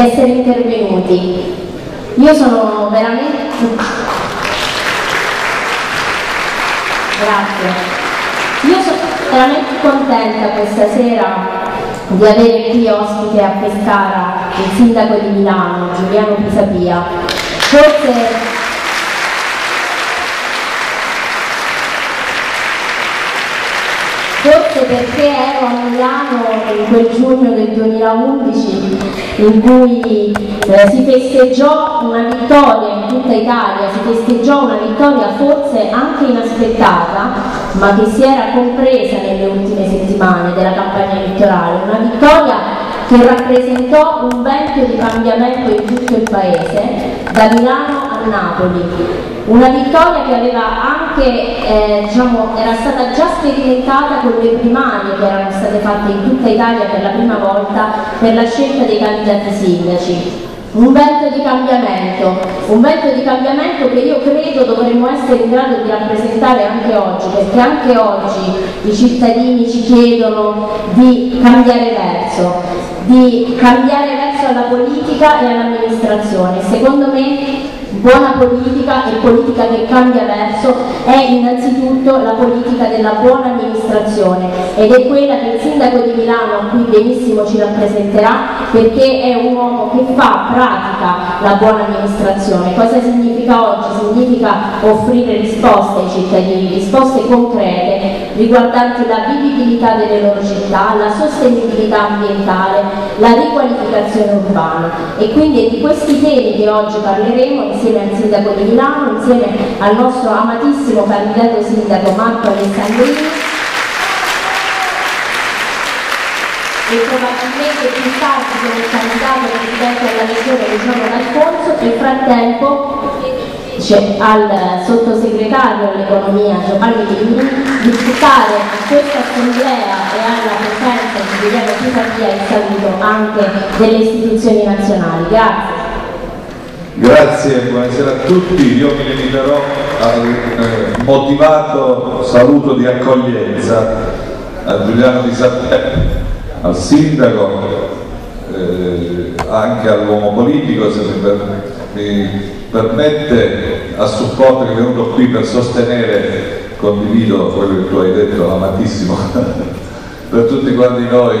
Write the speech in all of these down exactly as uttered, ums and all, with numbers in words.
essere intervenuti. Io sono veramente grazie io sono veramente contenta questa sera di avere qui ospite a Pescara il sindaco di Milano, Giuliano Pisapia. Forse Forse perché ero a Milano in quel giugno del duemilaundici in cui eh, si festeggiò una vittoria in tutta Italia, si festeggiò una vittoria forse anche inaspettata, ma che si era compresa nelle ultime settimane della campagna elettorale, una vittoria che rappresentò un vento di cambiamento in tutto il paese, da Milano a Napoli. Una vittoria che aveva anche, eh, diciamo, era stata già sperimentata con le primarie che erano state fatte in tutta Italia per la prima volta per la scelta dei candidati sindaci. Un vento di cambiamento, un vento di cambiamento che io credo dovremmo essere in grado di rappresentare anche oggi, perché anche oggi i cittadini ci chiedono di cambiare verso, di cambiare verso alla politica e all'amministrazione. Secondo me buona politica e politica che cambia verso è innanzitutto la politica della buona amministrazione, ed è quella che il sindaco di Milano qui benissimo ci rappresenterà, perché è un uomo che fa pratica la buona amministrazione. Cosa significa oggi? Significa offrire risposte ai cittadini, risposte concrete riguardanti la vivibilità delle loro città, la sostenibilità ambientale, la riqualificazione urbana, e quindi è di questi temi che oggi parleremo insieme al sindaco di Milano, insieme al nostro amatissimo candidato sindaco Marco Alessandrini, e probabilmente più tardi come candidato presidente della regione Luciano D'Alfonso. Nel frattempo c'è al sottosegretario all'economia Giovanni Livini di portare a questa assemblea e alla presenza di Giuliano Pisapia il saluto anche delle istituzioni nazionali. Grazie. Grazie, buonasera a tutti. Io mi limiterò al eh, motivato saluto di accoglienza a Giuliano Pisapia, al sindaco, eh, anche all'uomo politico, se mi, per, mi permette, a supporto, che è venuto qui per sostenere, condivido quello che tu hai detto, amatissimo, per tutti quanti noi,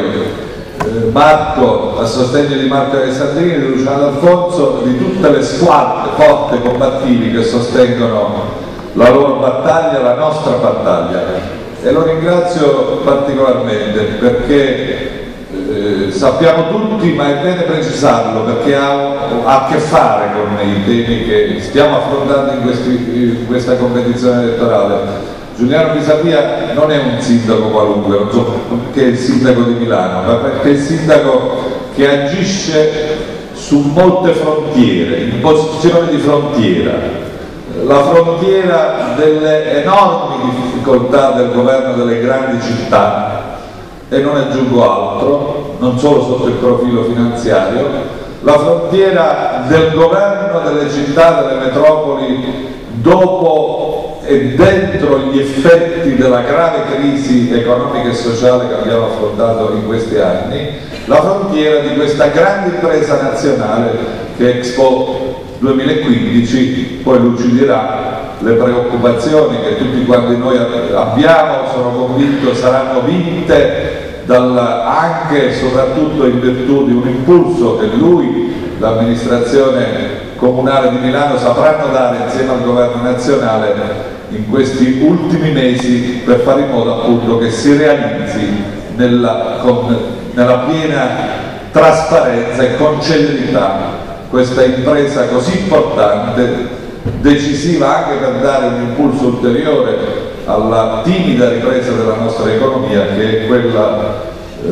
Marco, a sostegno di Marco Alessandrini, di Luciano D'Alfonso, di tutte le squadre forti e combattivi che sostengono la loro battaglia, la nostra battaglia, e lo ringrazio particolarmente perché eh, sappiamo tutti, ma è bene precisarlo perché ha, ha a che fare con i temi che stiamo affrontando in, questi, in questa competizione elettorale. Giuliano Pisapia non è un sindaco qualunque, non so perché è il sindaco di Milano, ma perché è il sindaco che agisce su molte frontiere, in posizione di frontiera. La frontiera delle enormi difficoltà del governo delle grandi città, e non aggiungo altro, non solo sotto il profilo finanziario, la frontiera del governo delle città, delle metropoli, dopo e dentro gli effetti della grave crisi economica e sociale che abbiamo affrontato in questi anni, la frontiera di questa grande impresa nazionale che Expo duemilaquindici poi luciderà le preoccupazioni che tutti quanti noi abbiamo, sono convinto saranno vinte dal, anche e soprattutto in virtù di un impulso che lui, l'amministrazione comunale di Milano, sapranno dare insieme al governo nazionale in questi ultimi mesi per fare in modo appunto che si realizzi nella, con, nella piena trasparenza e con celerità questa impresa così importante, decisiva anche per dare un impulso ulteriore alla timida ripresa della nostra economia, che è quella eh,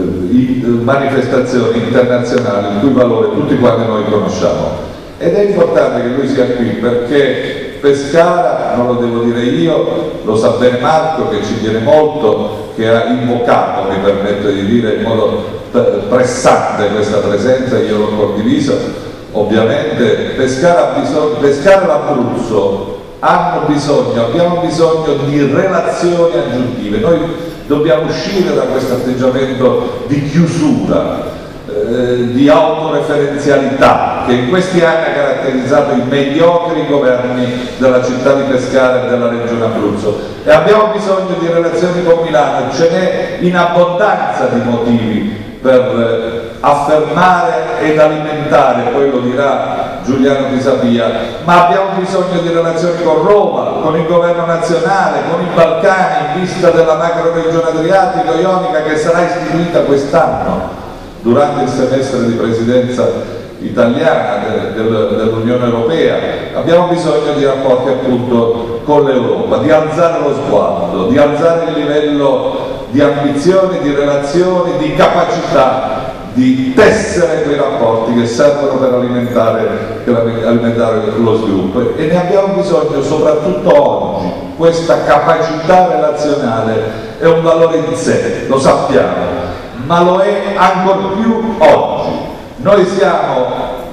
in manifestazioni internazionali il cui valore tutti quanti noi conosciamo. Ed è importante che lui sia qui perché Pescara, non lo devo dire io, lo sa bene Marco che ci tiene molto, che ha invocato, mi permetto di dire in modo pressante questa presenza, io l'ho condivisa. Ovviamente Pescara, Pescara e l'Abruzzo hanno bisogno, abbiamo bisogno di relazioni aggiuntive. Noi dobbiamo uscire da questo atteggiamento di chiusura. eh, di autoreferenzialità che in questi anni ha caratterizzato i mediocri governi della città di Pescara e della regione Abruzzo, e abbiamo bisogno di relazioni con Milano. Ce n'è in abbondanza di motivi per affermare ed alimentare, poi lo dirà Giuliano Pisapia, ma abbiamo bisogno di relazioni con Roma, con il governo nazionale, con i Balcani, in vista della macro regione adriatico-ionica che sarà istituita quest'anno durante il semestre di presidenza italiana dell'Unione Europea. Abbiamo bisogno di rapporti appunto con l'Europa, di alzare lo sguardo, di alzare il livello di ambizioni, di relazioni, di capacità di tessere quei rapporti che servono per alimentare, per alimentare lo sviluppo, e ne abbiamo bisogno soprattutto oggi. Questa capacità relazionale è un valore in sé, lo sappiamo, ma lo è ancor più oggi. Noi siamo,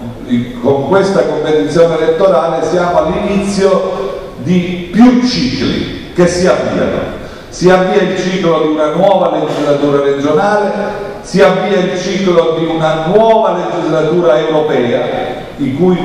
con questa competizione elettorale, siamo all'inizio di più cicli che si avviano. Si avvia il ciclo di una nuova legislatura regionale, si avvia il ciclo di una nuova legislatura europea, i cui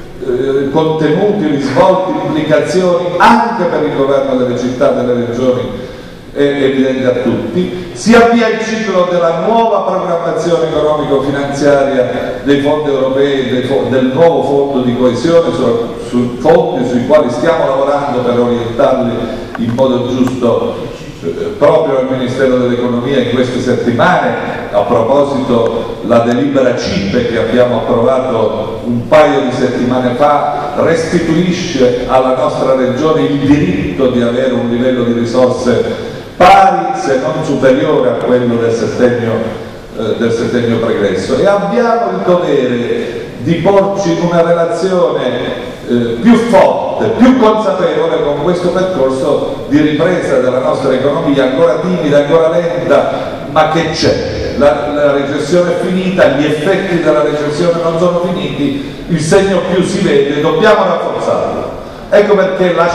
eh, contenuti, risvolti, implicazioni anche per il governo delle città e delle regioni è evidente a tutti. Si avvia il ciclo della nuova programmazione economico-finanziaria dei fondi europei, dei fo del nuovo fondo di coesione, su, su fondi sui quali stiamo lavorando per orientarli in modo giusto proprio al Ministero dell'Economia in queste settimane. A proposito, la delibera C I P E che abbiamo approvato un paio di settimane fa restituisce alla nostra regione il diritto di avere un livello di risorse pari, se non superiore a quello del settennio, eh, del settennio pregresso, e abbiamo il dovere di porci in una relazione Eh, più forte, più consapevole con questo percorso di ripresa della nostra economia, ancora timida, ancora lenta, ma che c'è. La, la recessione è finita, gli effetti della recessione non sono finiti, il segno più si vede, dobbiamo rafforzarlo. Ecco perché la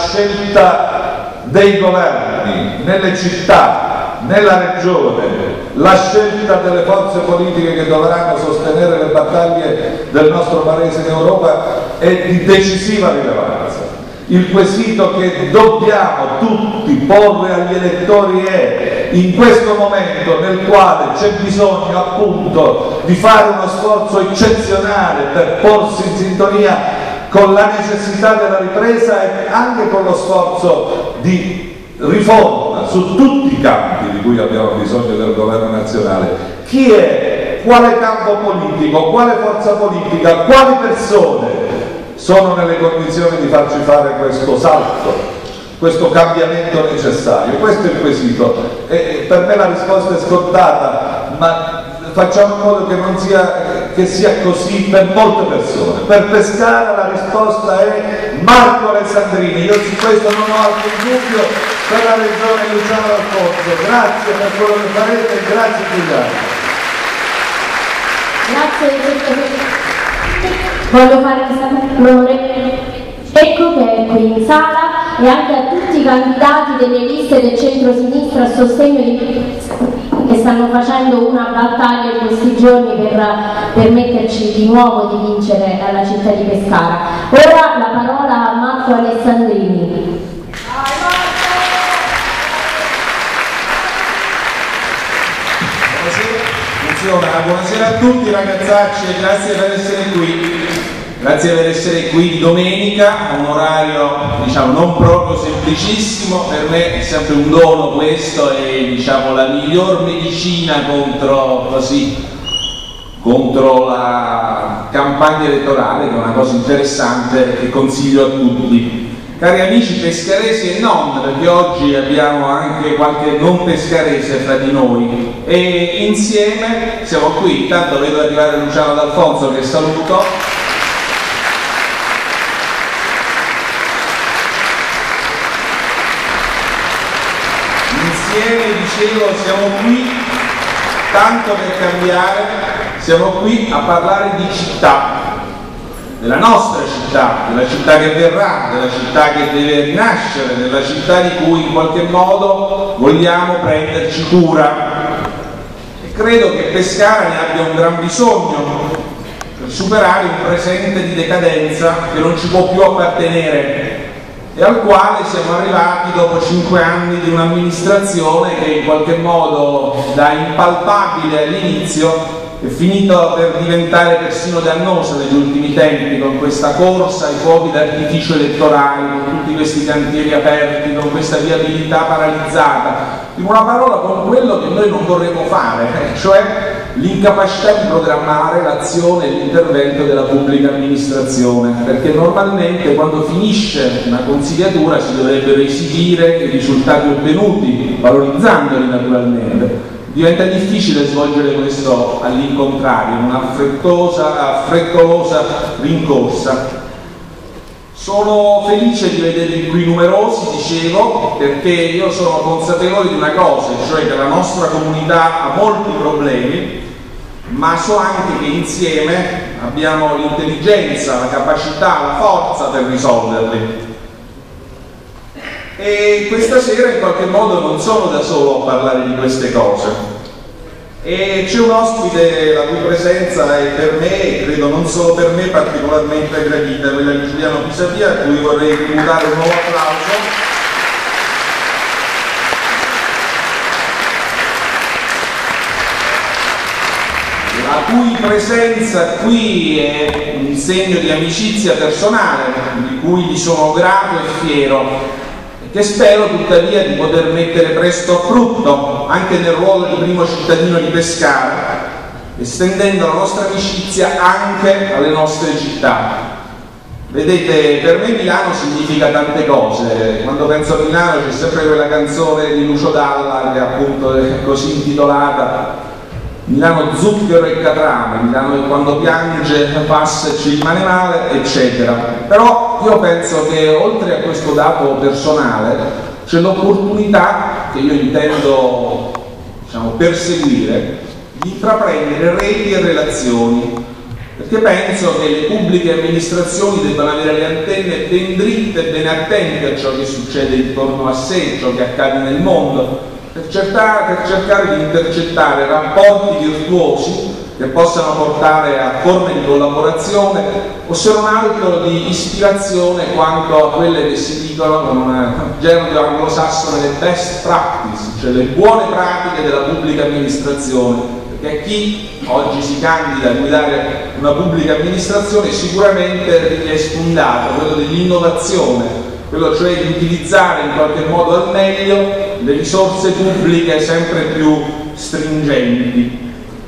scelta dei governi nelle città, nella regione, la scelta delle forze politiche che dovranno sostenere le battaglie del nostro paese in Europa è di decisiva rilevanza. Il quesito che dobbiamo tutti porre agli elettori è, in questo momento nel quale c'è bisogno appunto di fare uno sforzo eccezionale per porsi in sintonia con la necessità della ripresa e anche con lo sforzo di riforma su tutti i campi di cui abbiamo bisogno del governo nazionale. Chi è, quale campo politico, quale forza politica, quali persone sono nelle condizioni di farci fare questo salto, questo cambiamento necessario? Questo è il quesito, e per me la risposta è scontata, ma facciamo in modo che non sia, che sia così per molte persone. Per Pescara la risposta è Marco Alessandrini. Io su questo non ho alcun dubbio. Per la regione Luciano D'Alfonso, grazie per quello che farete e grazie Giuliano. Grazie, voglio fare l'onore Ecco che è qui in sala, e anche a tutti i candidati delle liste del centro-sinistra a sostegno di che stanno facendo una battaglia in questi giorni per permetterci di nuovo di vincere alla città di Pescara. Ora la parola a Marco Alessandrini. Buonasera, buonasera a tutti ragazzacci e grazie per essere qui. Grazie per essere qui di domenica, a un orario diciamo non proprio semplicissimo. Per me è sempre un dono questo, è diciamo la miglior medicina contro, così, contro la campagna elettorale, che è una cosa interessante che consiglio a tutti. Cari amici pescaresi e non, perché oggi abbiamo anche qualche non pescarese fra di noi, e insieme siamo qui. Intanto vedo arrivare Luciano D'Alfonso, che saluto. Insieme, dicevo, siamo qui tanto per cambiare, siamo qui a parlare di città, della nostra città, della città che verrà, della città che deve rinascere, della città di cui in qualche modo vogliamo prenderci cura. E credo che Pescara ne abbia un gran bisogno per superare un presente di decadenza che non ci può più appartenere e al quale siamo arrivati dopo cinque anni di un'amministrazione che in qualche modo da impalpabile all'inizio è finita per diventare persino dannosa negli ultimi tempi, con questa corsa ai fuochi d'artificio elettorali, con tutti questi cantieri aperti, con questa viabilità paralizzata, in una parola con quello che noi non vorremmo fare, cioè l'incapacità di programmare l'azione e l'intervento della pubblica amministrazione, perché normalmente quando finisce una consigliatura si dovrebbero esibire i risultati ottenuti, valorizzandoli naturalmente. Diventa difficile svolgere questo all'incontrario, in una affrettosa, frettolosa rincorsa. Sono felice di vedervi qui numerosi, dicevo, perché io sono consapevole di una cosa, cioè che la nostra comunità ha molti problemi, ma so anche che insieme abbiamo l'intelligenza, la capacità, la forza per risolverli. E questa sera in qualche modo non sono da solo a parlare di queste cose. E c'è un ospite la cui presenza è per me, e credo non solo per me, particolarmente gradita, quella di Giuliano Pisapia, a cui vorrei tributare un nuovo applauso. La cui presenza qui è un segno di amicizia personale, di cui gli sono grato e fiero, che spero tuttavia di poter mettere presto a frutto anche nel ruolo di primo cittadino di Pescara, estendendo la nostra amicizia anche alle nostre città. Vedete, per me Milano significa tante cose. Quando penso a Milano c'è sempre quella canzone di Lucio Dalla che appunto è così intitolata Milano zucchero e catrame, Milano che quando piange passa e ci rimane male, eccetera. Però io penso che oltre a questo dato personale c'è l'opportunità che io intendo, diciamo, perseguire di intraprendere reti e relazioni, perché penso che le pubbliche amministrazioni debbano avere le antenne ben dritte e ben attente a ciò che succede intorno a sé, ciò che accade nel mondo, Per cercare, per cercare di intercettare rapporti virtuosi che possano portare a forme di collaborazione o se non altro di ispirazione quanto a quelle che si dicono con un gergo anglosassone le best practice, cioè le buone pratiche della pubblica amministrazione, perché a chi oggi si candida a guidare una pubblica amministrazione sicuramente è richiesto un dato, quello dell'innovazione, quello cioè di utilizzare in qualche modo al meglio le risorse pubbliche sempre più stringenti.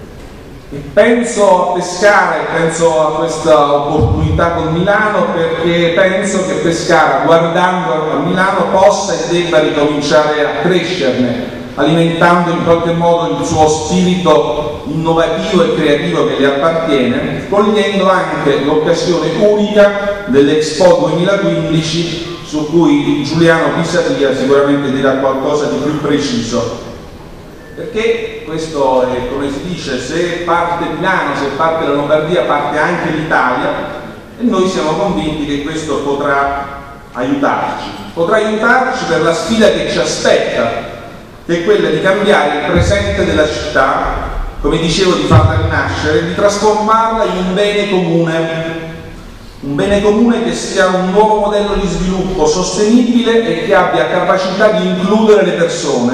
E penso a Pescara e penso a questa opportunità con Milano perché penso che Pescara, guardando a Milano, possa e debba ricominciare a crescerne, alimentando in qualche modo il suo spirito innovativo e creativo che le appartiene, cogliendo anche l'occasione unica dell'Expo duemilaquindici, su cui Giuliano Pisapia sicuramente dirà qualcosa di più preciso. Perché questo è, come si dice, se parte Milano, se parte la Lombardia, parte anche l'Italia, e noi siamo convinti che questo potrà aiutarci. Potrà aiutarci per la sfida che ci aspetta, che è quella di cambiare il presente della città, come dicevo, di farla rinascere e di trasformarla in un bene comune. Un bene comune che sia un nuovo modello di sviluppo sostenibile e che abbia capacità di includere le persone.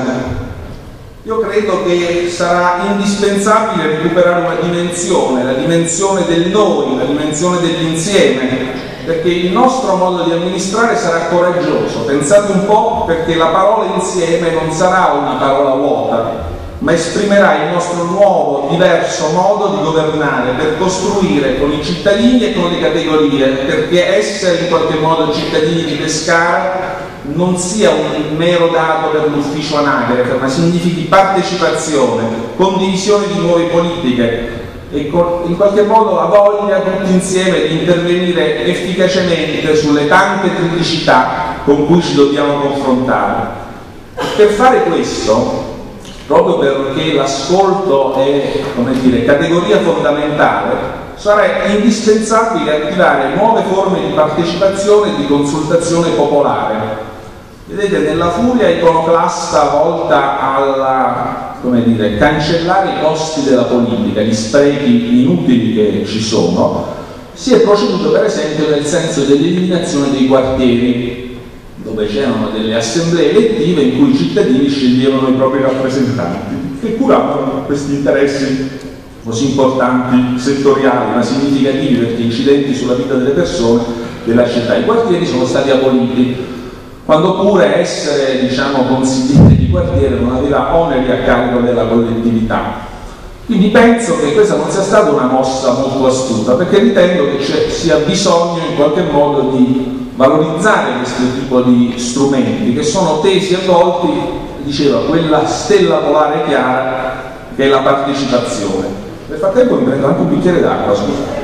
Io credo che sarà indispensabile recuperare una dimensione, la dimensione del noi, la dimensione dell'insieme, perché il nostro modo di amministrare sarà coraggioso. Pensate un po', perché la parola insieme non sarà una parola vuota, ma esprimerà il nostro nuovo, diverso modo di governare per costruire con i cittadini e con le categorie, perché essere in qualche modo cittadini di Pescara non sia un mero dato per l'ufficio anagrafe, ma significhi partecipazione, condivisione di nuove politiche e in qualche modo la voglia tutti insieme di intervenire efficacemente sulle tante criticità con cui ci dobbiamo confrontare. Per fare questo, proprio perché l'ascolto è, come dire, categoria fondamentale, sarà indispensabile attivare nuove forme di partecipazione e di consultazione popolare. Vedete, nella furia iconoclasta volta a come dire, cancellare i costi della politica, gli sprechi inutili che ci sono, si è proceduto per esempio nel senso dell'eliminazione dei quartieri, dove c'erano delle assemblee elettive in cui i cittadini sceglievano i propri rappresentanti che curavano questi interessi così importanti, settoriali, ma significativi perché incidenti sulla vita delle persone della città. I quartieri sono stati aboliti, quando pure essere, diciamo, consigliere di quartiere non aveva oneri a carico della collettività. Quindi penso che questa non sia stata una mossa molto astuta, perché ritengo che ci sia bisogno in qualche modo di valorizzare questo tipo di strumenti che sono tesi e volti, diceva, quella stella polare chiara che è la partecipazione. Nel frattempo mi prendo anche un bicchiere d'acqua, scusate.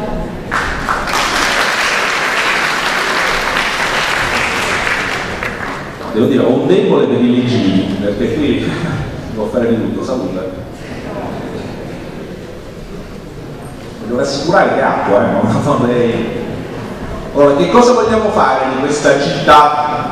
Devo dire, ho un debole per i leggini, perché qui devo fare di tutto, salute. Devo assicurare che acqua, eh, non vorrei... Ora, che cosa vogliamo fare di questa città?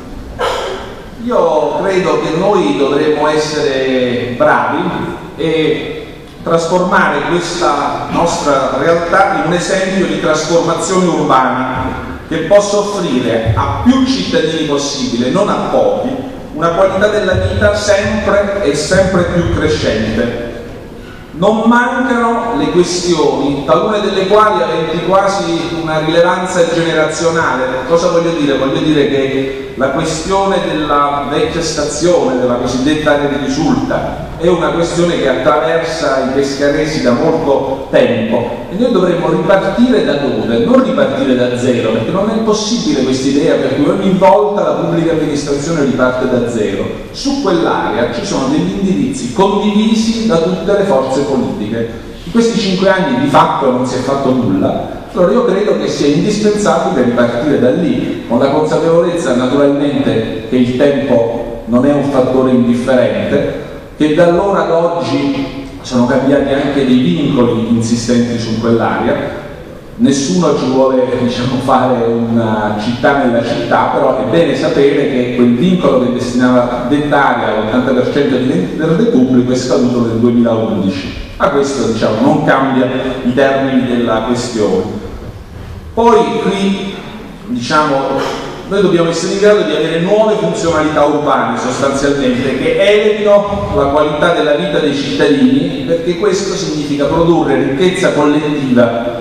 Io credo che noi dovremmo essere bravi e trasformare questa nostra realtà in un esempio di trasformazione urbana che possa offrire a più cittadini possibile, non a pochi, una qualità della vita sempre e sempre più crescente. Non mancano le questioni, talune delle quali aventi quasi una rilevanza generazionale. Cosa voglio dire? Voglio dire che la questione della vecchia stazione, della cosiddetta area di risulta, è una questione che attraversa i pescaresi da molto tempo e noi dovremmo ripartire da dove? Non ripartire da zero, perché non è possibile questa idea per cui ogni volta la pubblica amministrazione riparte da zero. Su quell'area ci sono degli indirizzi condivisi da tutte le forze politiche. In questi cinque anni di fatto non si è fatto nulla. Allora io credo che sia indispensabile ripartire da lì, con la consapevolezza naturalmente che il tempo non è un fattore indifferente, che da allora ad oggi sono cambiati anche dei vincoli insistenti su quell'area. Nessuno ci vuole, diciamo, fare una città nella città, però è bene sapere che quel vincolo che destinava a dettare all'ottanta per cento di verde pubblico è scaduto nel duemilaundici. Ma questo, diciamo, non cambia i termini della questione. Poi qui, diciamo, noi dobbiamo essere in grado di avere nuove funzionalità urbane sostanzialmente che elevino la qualità della vita dei cittadini, perché questo significa produrre ricchezza collettiva.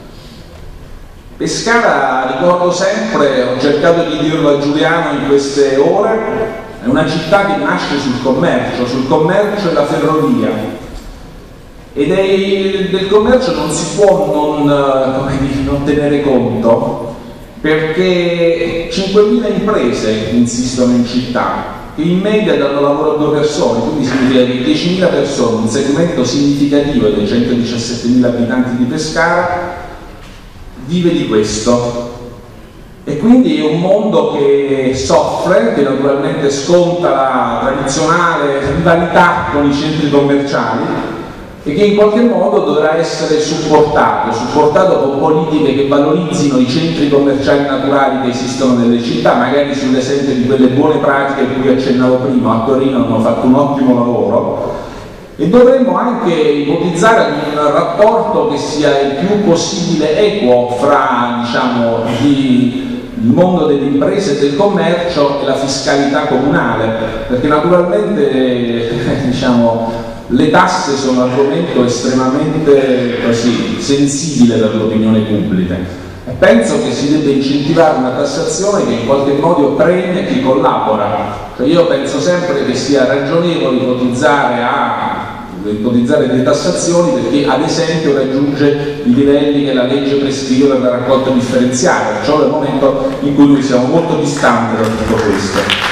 Pescara, ricordo sempre, ho cercato di dirlo a Giuliano in queste ore, è una città che nasce sul commercio, sul commercio e la ferrovia. Ed è, del commercio non si può non, come dire, non tenere conto, perché cinquemila imprese insistono in città, che in media danno lavoro a due persone, quindi significa che diecimila persone, un segmento significativo dei centodiciassettemila abitanti di Pescara, vive di questo. E quindi è un mondo che soffre, che naturalmente sconta la tradizionale rivalità con i centri commerciali e che in qualche modo dovrà essere supportato, supportato con politiche che valorizzino i centri commerciali naturali che esistono nelle città, magari sull'esempio di quelle buone pratiche a cui accennavo prima. A Torino hanno fatto un ottimo lavoro e dovremmo anche ipotizzare un rapporto che sia il più possibile equo fra, diciamo, di, il mondo delle imprese e del commercio e la fiscalità comunale, perché naturalmente diciamo, le tasse sono un argomento estremamente così, sensibile per l'opinione pubblica e penso che si debba incentivare una tassazione che in qualche modo premia chi collabora. Cioè io penso sempre che sia ragionevole ipotizzare, a, ipotizzare delle tassazioni per chi ad esempio raggiunge i livelli che la legge prescrive per la raccolta differenziata, perciò nel momento in cui noi siamo molto distanti da tutto questo.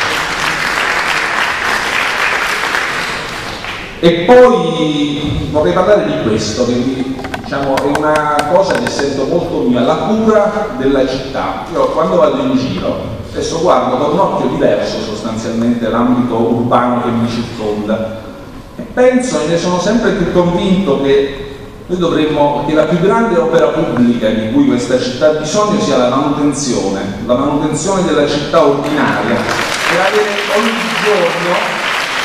E poi vorrei parlare di questo, che diciamo, è una cosa che sento molto mia, la cura della città. Io quando vado in giro spesso guardo con un occhio diverso sostanzialmente l'ambito urbano che mi circonda e penso, e ne sono sempre più convinto, che Noi dovremmo che la più grande opera pubblica di cui questa città ha bisogno sia la manutenzione, la manutenzione della città ordinaria, per avere ogni giorno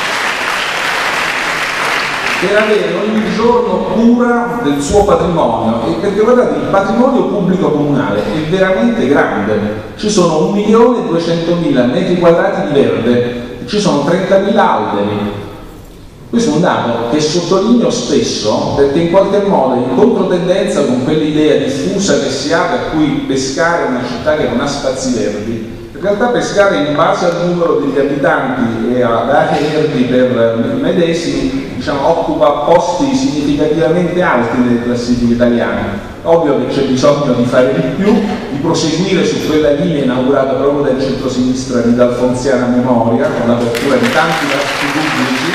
per avere ogni giorno cura del suo patrimonio, e perché guardate, il patrimonio pubblico comunale è veramente grande, ci sono un milione e duecentomila metri quadrati di verde, ci sono trentamila alberi. Questo è un dato che sottolineo spesso perché in qualche modo è in controtendenza con quell'idea diffusa che si ha per cui Pescara è una città che non ha spazi verdi. In realtà Pescara, in base al numero degli abitanti e ad aree verdi per medesimi, diciamo, occupa posti significativamente alti nelle classifiche italiane. Ovvio che c'è bisogno di fare di più, di proseguire su quella linea inaugurata proprio dal centro-sinistra di D'Alfonsiana Memoria, con l'apertura di tanti parchi pubblici,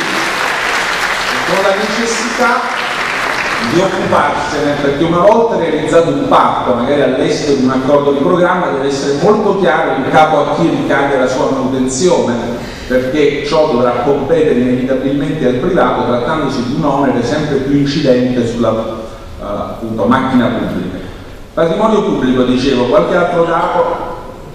e con la necessità di occuparsene, perché una volta realizzato un patto, magari all'esito di un accordo di programma, deve essere molto chiaro in capo a chi ricade la sua manutenzione, perché ciò dovrà competere inevitabilmente al privato, trattandosi di un onere sempre più incidente sulla uh, appunto, macchina pubblica. Patrimonio pubblico, dicevo, qualche altro dato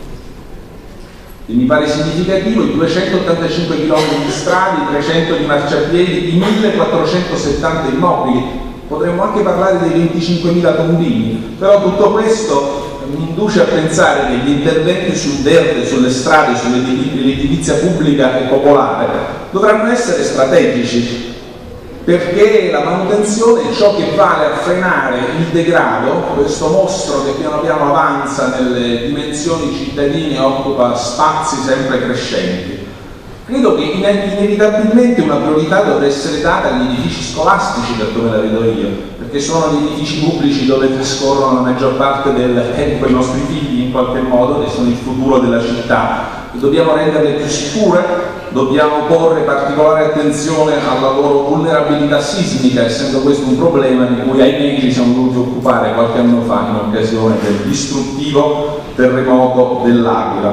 che mi pare significativo: i duecentottantacinque chilometri di strade, i trecento di marciapiedi, i millequattrocentosettanta immobili. Potremmo anche parlare dei venticinquemila tombini, però tutto questo mi induce a pensare che gli interventi sul verde, sulle strade, sull'edilizia pubblica e popolare dovranno essere strategici, perché la manutenzione è ciò che vale a frenare il degrado, questo mostro che piano piano avanza nelle dimensioni cittadine e occupa spazi sempre crescenti. Credo che inevitabilmente una priorità dovrà essere data agli edifici scolastici, per come la vedo io, perché sono gli edifici pubblici dove trascorrono la maggior parte del tempo i nostri figli, in qualche modo, che sono il futuro della città. E dobbiamo renderle più sicure, dobbiamo porre particolare attenzione alla loro vulnerabilità sismica, essendo questo un problema di cui ahimè ci siamo dovuti occupare qualche anno fa in occasione del distruttivo terremoto dell'Aquila.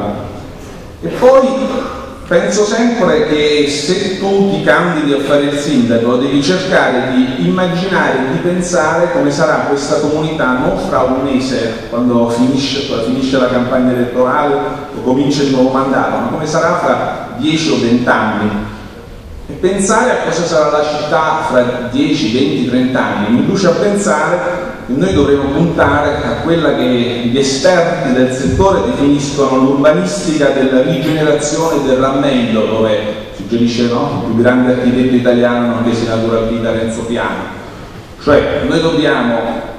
E poi penso sempre che se tu ti candidi a fare il sindaco devi cercare di immaginare e di pensare come sarà questa comunità non fra un mese, quando finisce, quando finisce la campagna elettorale o comincia il nuovo mandato, ma come sarà fra dieci o venti anni, e pensare a cosa sarà la città fra dieci, venti, trenta anni mi induce a pensare che noi dovremo puntare a quella che gli esperti del settore definiscono l'urbanistica della rigenerazione e del rammendo, dove suggerisce, no, il più grande architetto italiano nonché senatore a vita Renzo Piano. Cioè noi dobbiamo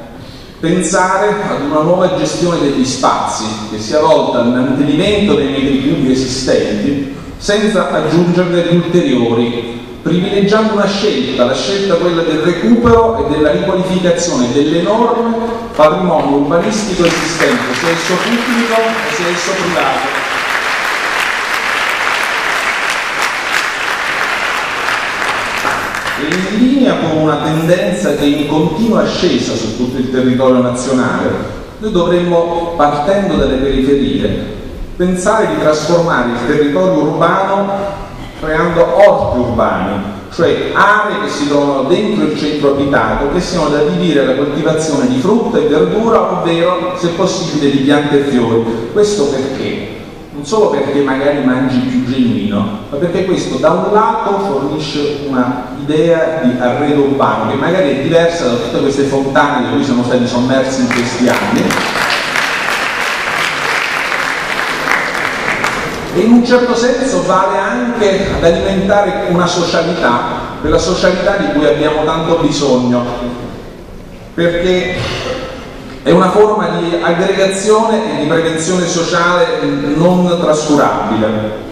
pensare ad una nuova gestione degli spazi che sia volta al mantenimento dei metri cubi esistenti senza aggiungerne di ulteriori, privilegiando una scelta, la scelta quella del recupero e della riqualificazione dell'enorme patrimonio urbanistico esistente, sia esso pubblico o sia esso privato. E in linea con una tendenza che è in continua ascesa su tutto il territorio nazionale, noi dovremmo, partendo dalle periferie, pensare di trasformare il territorio urbano creando orti urbani, cioè aree che si trovano dentro il centro abitato, che siano da adibire alla coltivazione di frutta e verdura, ovvero, se possibile, di piante e fiori. Questo perché? Non solo perché magari mangi più genuino, ma perché questo da un lato fornisce una idea di arredo urbano che magari è diversa da tutte queste fontane di cui siamo stati sommersi in questi anni, e in un certo senso vale anche ad alimentare una socialità, quella socialità di cui abbiamo tanto bisogno, perché è una forma di aggregazione e di prevenzione sociale non trascurabile.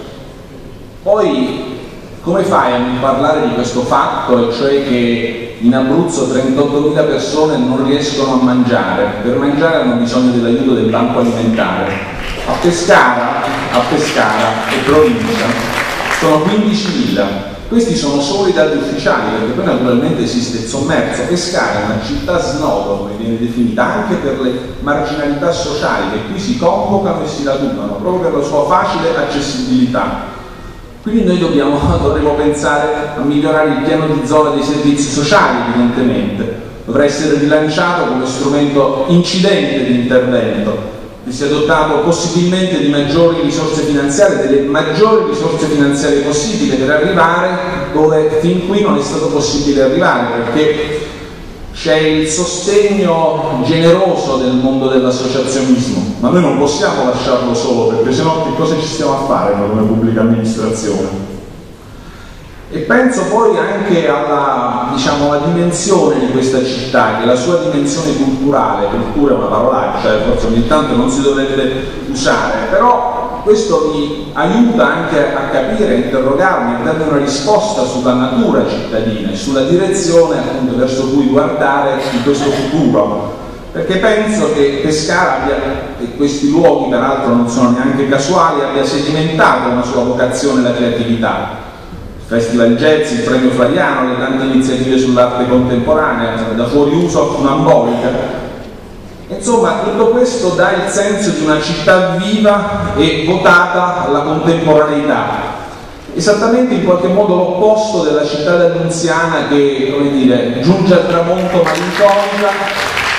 Poi come fai a non parlare di questo fatto, e cioè che in Abruzzo trentottomila persone non riescono a mangiare? Per mangiare hanno bisogno dell'aiuto del banco alimentare. A Pescara, a Pescara e provincia sono quindicimila. Questi sono solo i dati ufficiali, perché poi naturalmente esiste il sommerso. Pescara è una città snodo, come viene definita, anche per le marginalità sociali che qui si convocano e si radunano, proprio per la sua facile accessibilità. Quindi noi dobbiamo, dovremo pensare a migliorare il piano di zona dei servizi sociali, evidentemente. dovrà essere rilanciato come strumento incidente di intervento, che sia dotato possibilmente di maggiori risorse finanziarie, delle maggiori risorse finanziarie possibili per arrivare dove fin qui non è stato possibile arrivare, perché c'è il sostegno generoso del mondo dell'associazionismo, ma noi non possiamo lasciarlo solo, perché sennò che cosa ci stiamo a fare noi come pubblica amministrazione? E penso poi anche alla, diciamo, alla dimensione di questa città, che è la sua dimensione culturale. Cultura è una parolaccia, eh, forse ogni tanto non si dovrebbe usare, però questo mi aiuta anche a capire, a interrogarmi, a dare una risposta sulla natura cittadina e sulla direzione appunto verso cui guardare in questo futuro, perché penso che Pescara abbia, e questi luoghi peraltro non sono neanche casuali, abbia sedimentato una sua vocazione alla creatività. Il Festival Jazz, il Premio Flaiano, le tante iniziative sull'arte contemporanea, da fuori uso funambolica. Insomma, tutto questo dà il senso di una città viva e votata alla contemporaneità, esattamente in qualche modo l'opposto della città d'Annunziana che, come dire, giunge al tramonto malinconica,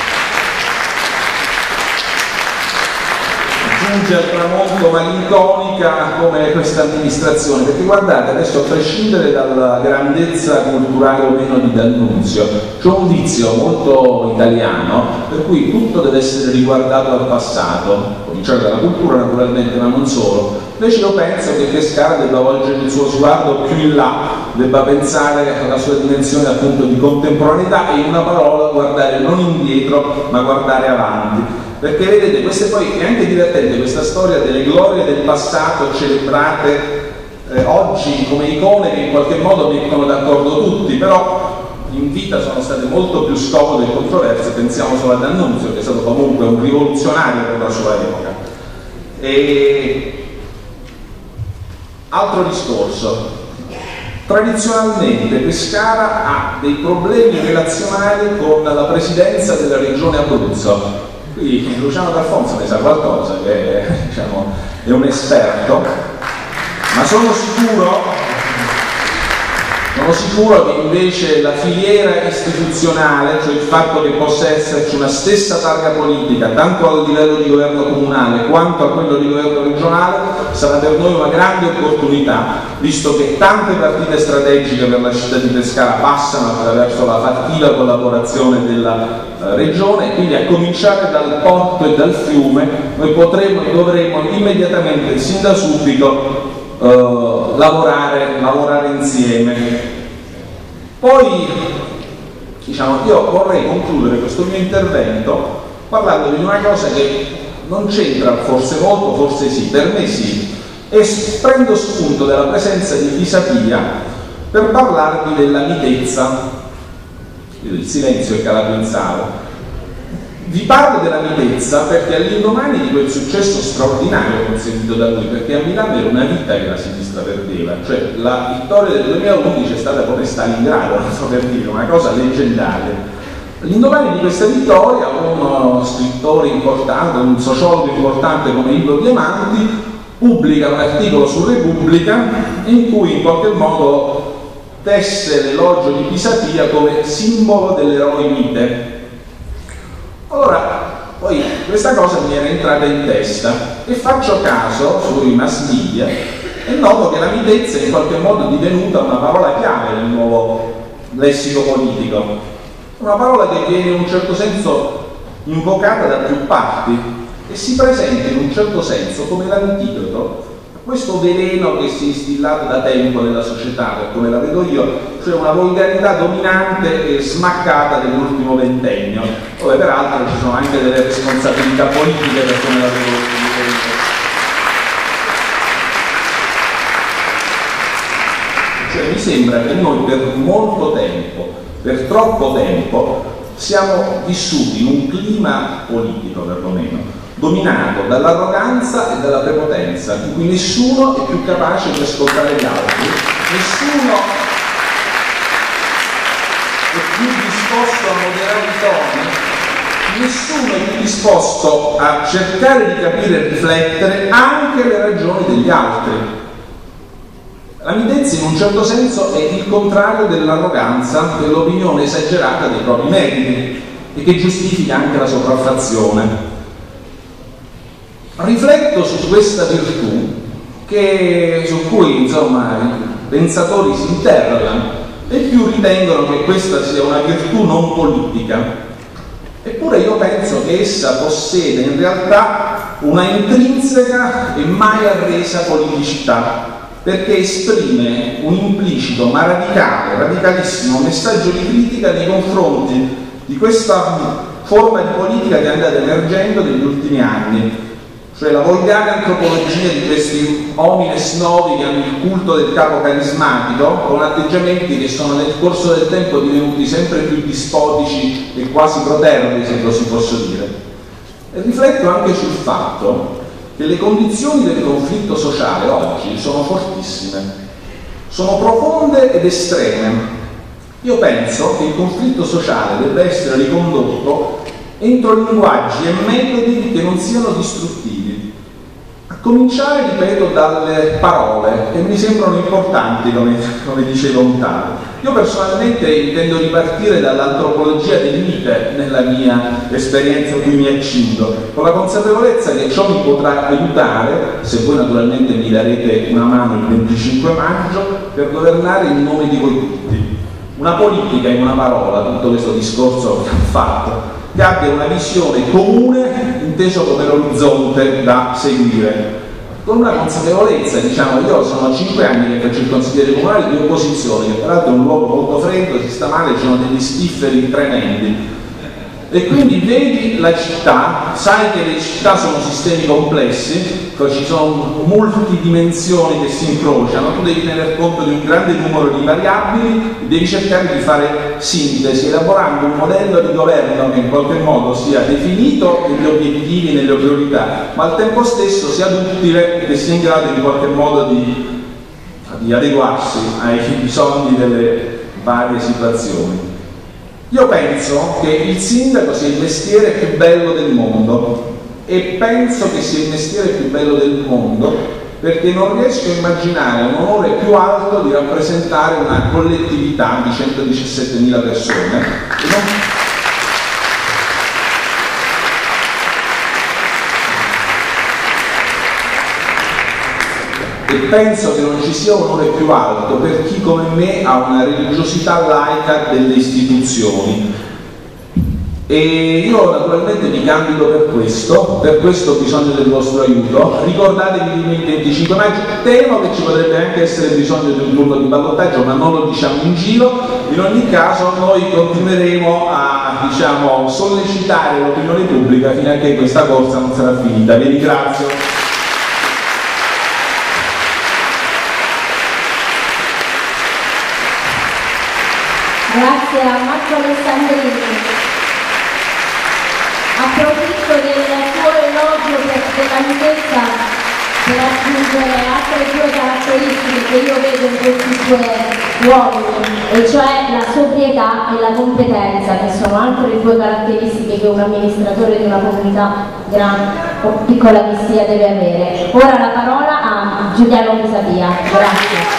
giunge al tramonto malinconica come questa amministrazione, perché guardate, adesso a prescindere dalla grandezza culturale o meno di D'Annunzio, c'è un vizio molto italiano per cui tutto deve essere riguardato al passato, cominciare dalla cultura naturalmente, ma non solo. Invece io penso che Pescara debba volgere il suo sguardo più in là, debba pensare alla sua dimensione appunto di contemporaneità e in una parola guardare non indietro ma guardare avanti. Perché vedete, queste poi è anche divertente questa storia delle glorie del passato celebrate eh, oggi come icone che in qualche modo mettono d'accordo tutti, però in vita sono state molto più scomode e controverse. Pensiamo solo ad D'Annunzio, che è stato comunque un rivoluzionario per la sua epoca. E... altro discorso, tradizionalmente Pescara ha dei problemi relazionali con la presidenza della regione Abruzzo. Qui Luciano D'Alfonso ne sa qualcosa, che è, diciamo, è un esperto, ma sono sicuro, sono sicuro che invece la filiera istituzionale, cioè il fatto che possa esserci una stessa targa politica tanto a livello di governo comunale quanto a quello di governo regionale, sarà per noi una grande opportunità, visto che tante partite strategiche per la città di Pescara passano attraverso la fattiva collaborazione della regione, quindi a cominciare dal porto e dal fiume noi potremo e dovremo immediatamente, sin da subito, eh, lavorare, lavorare insieme. Poi, diciamo, io vorrei concludere questo mio intervento parlando di una cosa che non c'entra forse molto, forse sì, per me sì, e prendo spunto dalla presenza di Pisapia per parlarvi della mitezza. Il silenzio è calato in sala. Vi parlo della mitezza perché all'indomani di quel successo straordinario consentito da lui, perché a Milano era una vita che la sinistra perdeva, cioè la vittoria del duemilaundici è stata come Stalingrado, non so per dire, una cosa leggendaria. All'indomani di questa vittoria uno scrittore importante, un sociologo importante come Illo Diamanti pubblica un articolo su Repubblica in cui in qualche modo tesse l'elogio di Pisapia come simbolo dell'eroe mite. Allora, poi questa cosa mi era entrata in testa e faccio caso sui mass media e noto che la mitezza è in qualche modo divenuta una parola chiave nel nuovo lessico politico, una parola che viene in un certo senso invocata da più parti e si presenta in un certo senso come l'antidoto a questo veleno che si è instillato da tempo nella società, per come la vedo io, cioè una volgarità dominante e smaccata dell'ultimo ventennio, dove peraltro ci sono anche delle responsabilità politiche per come la vedo io. Cioè mi sembra che noi per molto tempo, per troppo tempo, siamo vissuti in un clima politico perlomeno dominato dall'arroganza e dalla prepotenza, in cui nessuno è più capace di ascoltare gli altri, nessuno è più disposto a moderare i toni, nessuno è più disposto a cercare di capire e riflettere anche le ragioni degli altri. La mitezza in un certo senso è il contrario dell'arroganza, dell'opinione esagerata dei propri meriti e che giustifica anche la sopraffazione. Rifletto su questa virtù che, su cui insomma i pensatori si interrogano e più ritengono che questa sia una virtù non politica. Eppure io penso che essa possiede in realtà una intrinseca e mai arresa politicità, perché esprime un implicito ma radicale, radicalissimo messaggio di critica nei confronti di questa forma di politica che è andata emergendo negli ultimi anni, cioè la volgare antropologia di questi homines novi che hanno il culto del capo carismatico, con atteggiamenti che sono nel corso del tempo divenuti sempre più dispotici e quasi protervi, se così posso dire. E rifletto anche sul fatto che le condizioni del conflitto sociale oggi sono fortissime, sono profonde ed estreme. Io penso che il conflitto sociale debba essere ricondotto entro linguaggi e metodi che non siano distruttivi, a cominciare, ripeto, dalle parole, che mi sembrano importanti, come, come dicevo un tale. Io personalmente intendo ripartire dall'antropologia del mite nella mia esperienza a cui mi accingo, con la consapevolezza che ciò mi potrà aiutare, se voi naturalmente mi darete una mano il venticinque maggio, per governare in nome di voi tutti. Una politica, in una parola, tutto questo discorso che ho fatto, che abbia una visione comune inteso come l'orizzonte da seguire, con una consapevolezza, diciamo, io sono cinque anni che faccio il consigliere comunale di opposizione, che peraltro è un luogo molto freddo, si sta male, ci sono degli spifferi tremendi, e quindi vedi la città, sai che le città sono sistemi complessi, ci sono multidimensioni che si incrociano, tu devi tener conto di un grande numero di variabili e devi cercare di fare sintesi, elaborando un modello di governo che in qualche modo sia definito negli obiettivi, nelle priorità, ma al tempo stesso sia duttile e che sia in grado in qualche modo di, di adeguarsi ai bisogni delle varie situazioni. Io penso che il sindaco sia il mestiere più bello del mondo, e penso che sia il mestiere più bello del mondo perché non riesco a immaginare un onore più alto di rappresentare una collettività di centodiciassettemila persone e non... e penso che non ci sia un onore più alto per chi come me ha una religiosità laica delle istituzioni. E io naturalmente mi candido per questo, per questo ho bisogno del vostro aiuto. Ricordatevi di me il venticinque maggio, temo che ci potrebbe anche essere bisogno di un turno di ballottaggio, ma non lo diciamo in giro. In ogni caso noi continueremo a, diciamo, sollecitare l'opinione pubblica fino a che questa corsa non sarà finita. Vi ringrazio. Grazie a Marco Alessandrini. Approfitto del tuo elogio della mitezza per aggiungere altre due caratteristiche che io vedo in questi due uomini, e cioè la sobrietà e la competenza, che sono altre due caratteristiche che un amministratore di una comunità grande o piccola che sia deve avere. Ora la parola a Giuliano Pisapia. Grazie.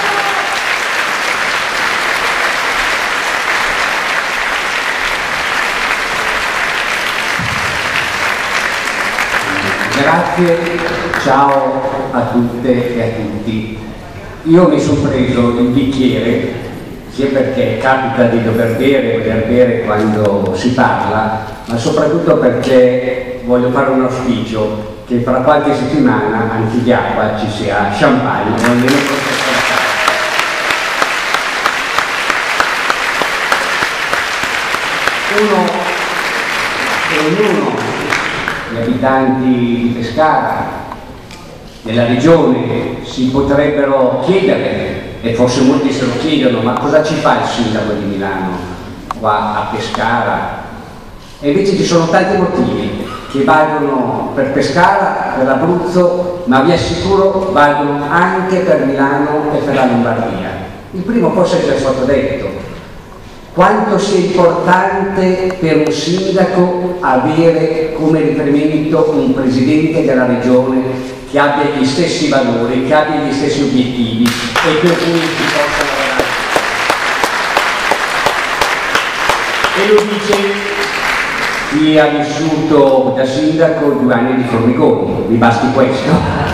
Grazie, ciao a tutte e a tutti. Io mi sono preso il bicchiere, sia perché capita di dover bere e voler bere quando si parla, ma soprattutto perché voglio fare un auspicio che fra qualche settimana, anche di acqua, ci sia champagne. Uno e ognuno gli abitanti di Pescara, della regione, si potrebbero chiedere, e forse molti se lo chiedono, ma cosa ci fa il sindaco di Milano qua a Pescara? E invece ci sono tanti motivi che valgono per Pescara, per l'Abruzzo, ma vi assicuro valgono anche per Milano e per la Lombardia. Il primo forse è già stato detto: quanto sia importante per un sindaco avere come riferimento un presidente della regione che che abbia gli stessi valori, che abbia gli stessi obiettivi e per cui si possa lavorare. E lo dice chi ha vissuto da sindaco due anni di Formigoni, mi basti questo.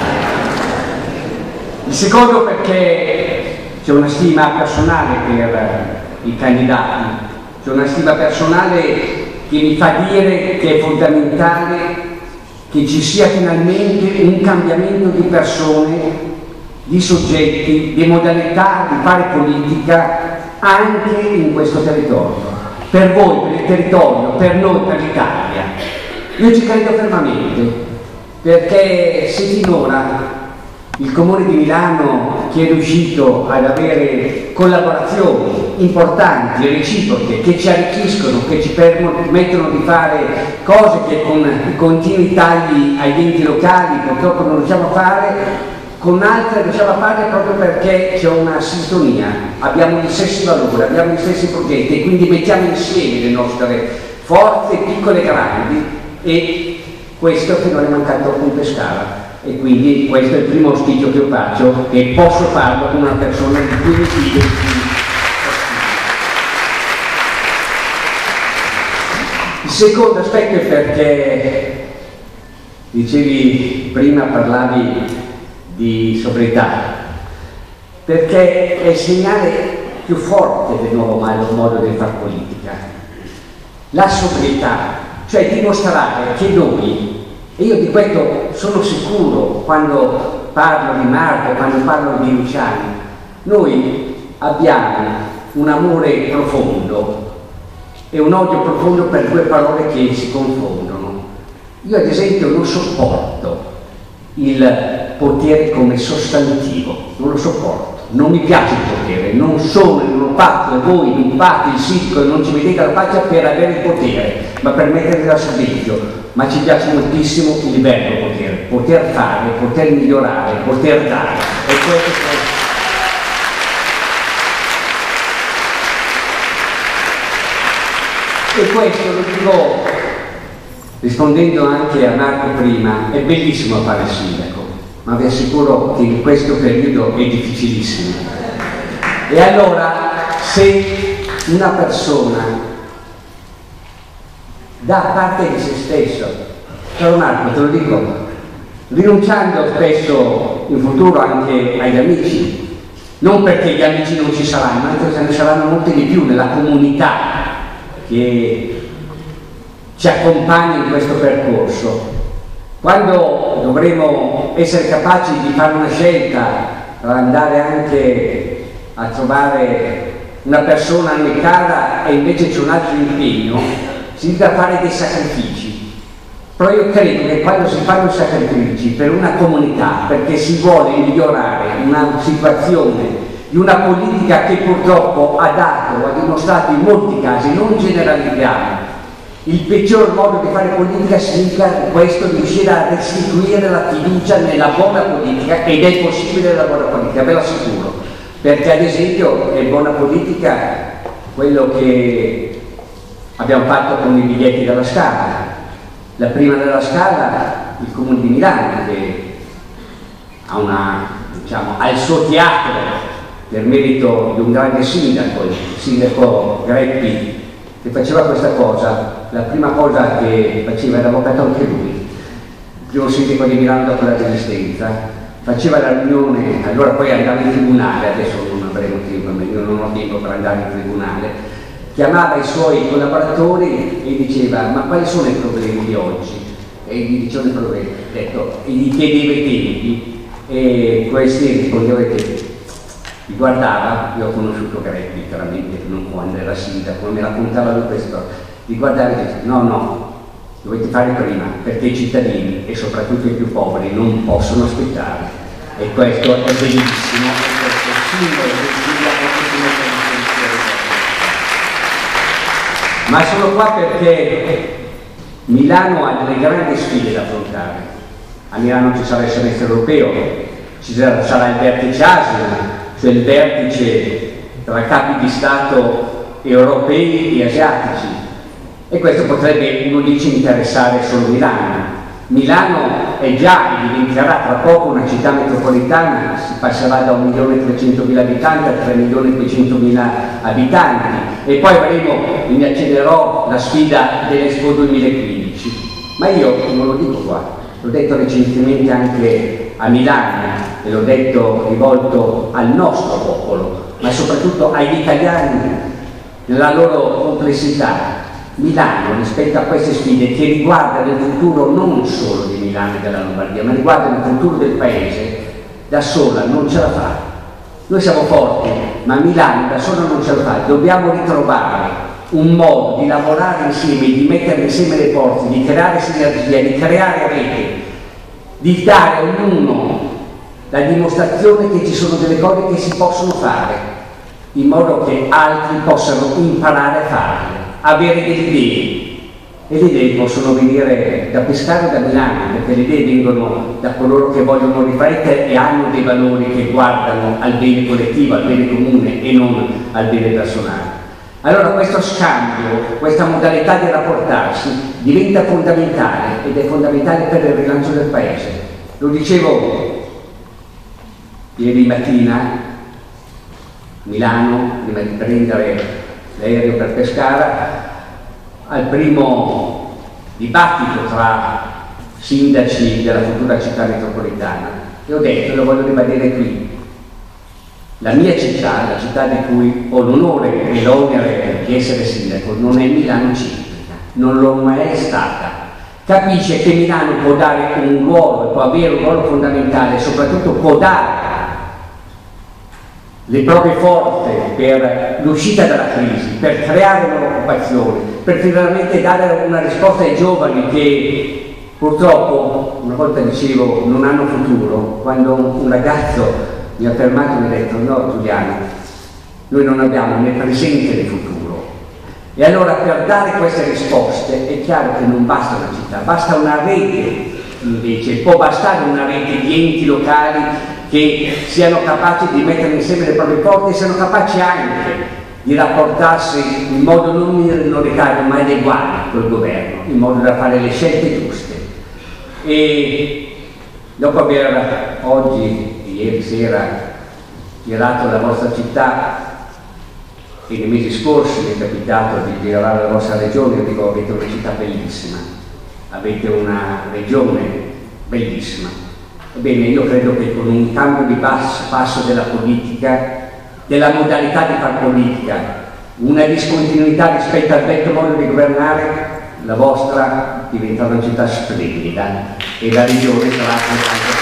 Il secondo perché c'è una stima personale per i candidati, c'è una stima personale che mi fa dire che è fondamentale che ci sia finalmente un cambiamento di persone, di soggetti, di modalità di fare politica anche in questo territorio. Per voi, per il territorio, per noi, per l'Italia. Io ci credo fermamente, perché se finora il Comune di Milano, che è riuscito ad avere collaborazioni importanti e reciproche, che ci arricchiscono, che ci permettono di fare cose che con i continui tagli agli enti locali purtroppo non riusciamo a fare, con altre riusciamo a fare proprio perché c'è una sintonia, abbiamo gli stessi valori, abbiamo gli stessi progetti e quindi mettiamo insieme le nostre forze piccole e grandi, e questo finora è mancato a Pescara, e quindi questo è il primo auspicio che io faccio, e posso farlo con una persona di cui mi fido. Il secondo aspetto è perché dicevi prima, parlavi di sobrietà, perché è il segnale più forte del nuovo modo di fare politica, la sobrietà, cioè dimostrare che noi, e io di questo sono sicuro quando parlo di Marco, quando parlo di Luciani, noi abbiamo un amore profondo e un odio profondo per due parole che si confondono. Io ad esempio non sopporto il potere come sostantivo, non lo sopporto, non mi piace il potere, non sono, non ho fatto, e voi non fate il sindaco e non ci mettete la faccia per avere il potere, ma per mettervi al servizio, ma ci piace moltissimo il livello potere, poter fare, poter migliorare, poter dare, e questo è... E questo lo dico rispondendo anche a Marco prima, è bellissimo fare il sindaco, ma vi assicuro che in questo periodo è difficilissimo. E allora, se una persona dà parte di se stesso, caro Marco, te lo dico, rinunciando spesso in futuro anche agli amici, non perché gli amici non ci saranno, ma ce ne saranno molti di più nella comunità che ci accompagna in questo percorso. Quando dovremo essere capaci di fare una scelta per andare anche a trovare una persona a noi cara e invece c'è un altro impegno, si deve fare dei sacrifici. Però io credo che quando si fanno sacrifici per una comunità, perché si vuole migliorare una situazione di una politica che purtroppo ha dato, ha dimostrato in molti casi, non generalizziamo, il peggior modo di fare politica significa questo, riuscire a restituire la fiducia nella buona politica, ed è possibile la buona politica, ve lo assicuro, perché ad esempio è buona politica quello che abbiamo fatto con i biglietti della Scala, la prima della Scala il Comune di Milano, che ha, una, diciamo, ha il suo teatro per merito di un grande sindaco, il sindaco Greppi, che faceva questa cosa. La prima cosa che faceva, era avvocato anche lui, il primo sindaco di Milano dopo la Resistenza, faceva la riunione, allora poi andava in tribunale, adesso non avremo tempo, io non ho tempo per andare in tribunale, chiamava i suoi collaboratori e diceva: ma quali sono i problemi di oggi? E gli dicevano i problemi, detto, e gli chiedeva i tempi, e questi rispondevano i tempi. Mi guardava, io ho conosciuto Greppi, chiaramente non quando era sindaco, mi raccontava lui questo. Di guardare e dire: no, no, dovete fare prima, perché i cittadini e soprattutto i più poveri non possono aspettare, e questo è bellissimo, e questo è il simbolo del sindaco che si mette in pensione. Ma sono qua perché Milano ha delle grandi sfide da affrontare. A Milano ci sarà il semestre europeo, ci sarà il vertice Asia, cioè il vertice tra capi di Stato europei e asiatici. E questo potrebbe, uno dice, interessare solo Milano, Milano è già e diventerà tra poco una città metropolitana, si passerà da un milione e trecentomila abitanti a tre milioni e duecentomila abitanti, e poi avremo, mi accennerò, la sfida dell'Expo duemilaquindici. Ma io non lo dico qua, l'ho detto recentemente anche a Milano e l'ho detto rivolto al nostro popolo, ma soprattutto agli italiani nella loro complessità. Milano, rispetto a queste sfide che riguardano il futuro non solo di Milano e della Lombardia, ma riguardano il futuro del paese, da sola non ce la fa. Noi siamo forti, ma Milano da sola non ce la fa. Dobbiamo ritrovare un modo di lavorare insieme, di mettere insieme le forze, di creare sinergia, di creare rete, di dare a ognuno la dimostrazione che ci sono delle cose che si possono fare, in modo che altri possano imparare a farle, avere delle idee. E le idee possono venire da Pescara o da Milano, perché le idee vengono da coloro che vogliono riflettere e hanno dei valori che guardano al bene collettivo, al bene comune e non al bene personale. Allora questo scambio, questa modalità di rapportarsi diventa fondamentale, ed è fondamentale per il rilancio del paese. Lo dicevo ieri mattina, Milano, prima di prendere l'aereo per Pescara, al primo dibattito tra sindaci della futura città metropolitana, e ho detto, e lo voglio ribadire qui, la mia città, la città di cui ho l'onore e l'onere di essere sindaco, non è Milano civica, non lo mai è stata. Capisce che Milano può dare un ruolo, può avere un ruolo fondamentale, soprattutto può dare le proprie forze per l'uscita dalla crisi, per creare nuove occupazioni, per finalmente dare una risposta ai giovani che purtroppo, una volta dicevo, non hanno futuro. Quando un ragazzo mi ha fermato e mi ha detto: no Giuliano, noi non abbiamo né presente né futuro. E allora per dare queste risposte è chiaro che non basta una città, basta una rete. Invece può bastare una rete di enti locali che siano capaci di mettere insieme le proprie forze e siano capaci anche di rapportarsi in modo non minoritario ma adeguato col governo, in modo da fare le scelte giuste. E dopo aver oggi, ieri sera, girato la vostra città, e nei mesi scorsi mi è capitato di girare la vostra regione, io dico: avete una città bellissima, avete una regione bellissima. Ebbene, io credo che con un cambio di passo, passo della politica, della modalità di fare politica, una discontinuità rispetto al vecchio modo di governare, la vostra diventa una città splendida e la regione sarà anche.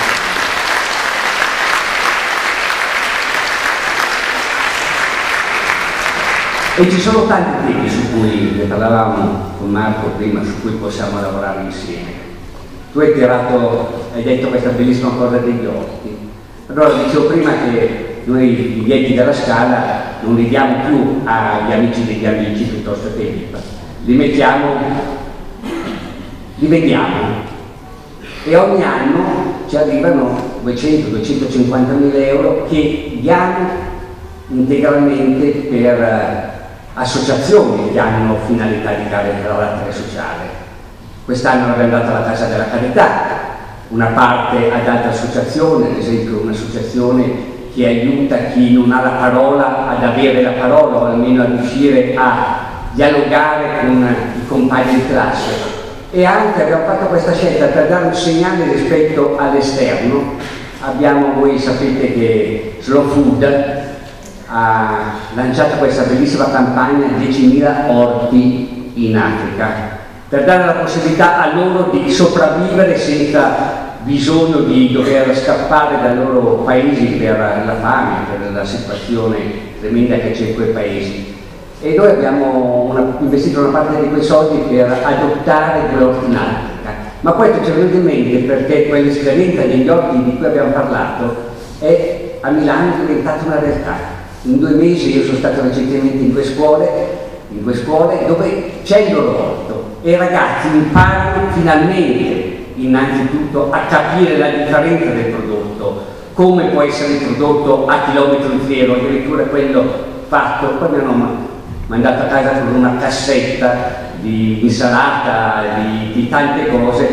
E ci sono tanti temi su cui, ne parlavamo con Marco prima, su cui possiamo lavorare insieme. Tu hai tirato, hai detto questa bellissima cosa degli orti. Allora dicevo prima che noi i biglietti della Scala non li diamo più agli amici degli amici piuttosto che I V A, li mettiamo, li vendiamo, e ogni anno ci arrivano duecento duecentocinquantamila euro che diamo integralmente per associazioni che hanno finalità di carattere sociale. Quest'anno abbiamo dato alla Casa della Carità, una parte ad altre associazioni, ad esempio un'associazione che aiuta chi non ha la parola ad avere la parola, o almeno a riuscire a dialogare con i compagni di classe. E anche abbiamo fatto questa scelta per dare un segnale rispetto all'esterno. Abbiamo, voi sapete che Slow Food ha lanciato questa bellissima campagna diecimila orti in Africa, per dare la possibilità a loro di sopravvivere senza bisogno di dover scappare dai loro paesi per la fame, per la situazione tremenda che c'è in quei paesi. E noi abbiamo una, investito una parte di quei soldi per adottare due orti in Africa. Ma questo ci è venuto in mente perché quell'esperienza degli orti di cui abbiamo parlato è a Milano diventata una realtà. In due mesi io sono stato recentemente in due scuole, in due scuole dove c'è il loro orto, e i ragazzi imparano finalmente innanzitutto a capire la differenza del prodotto, come può essere il prodotto a chilometro zero, addirittura quello fatto. Poi mi hanno mandato a casa con una cassetta di insalata, di, di tante cose,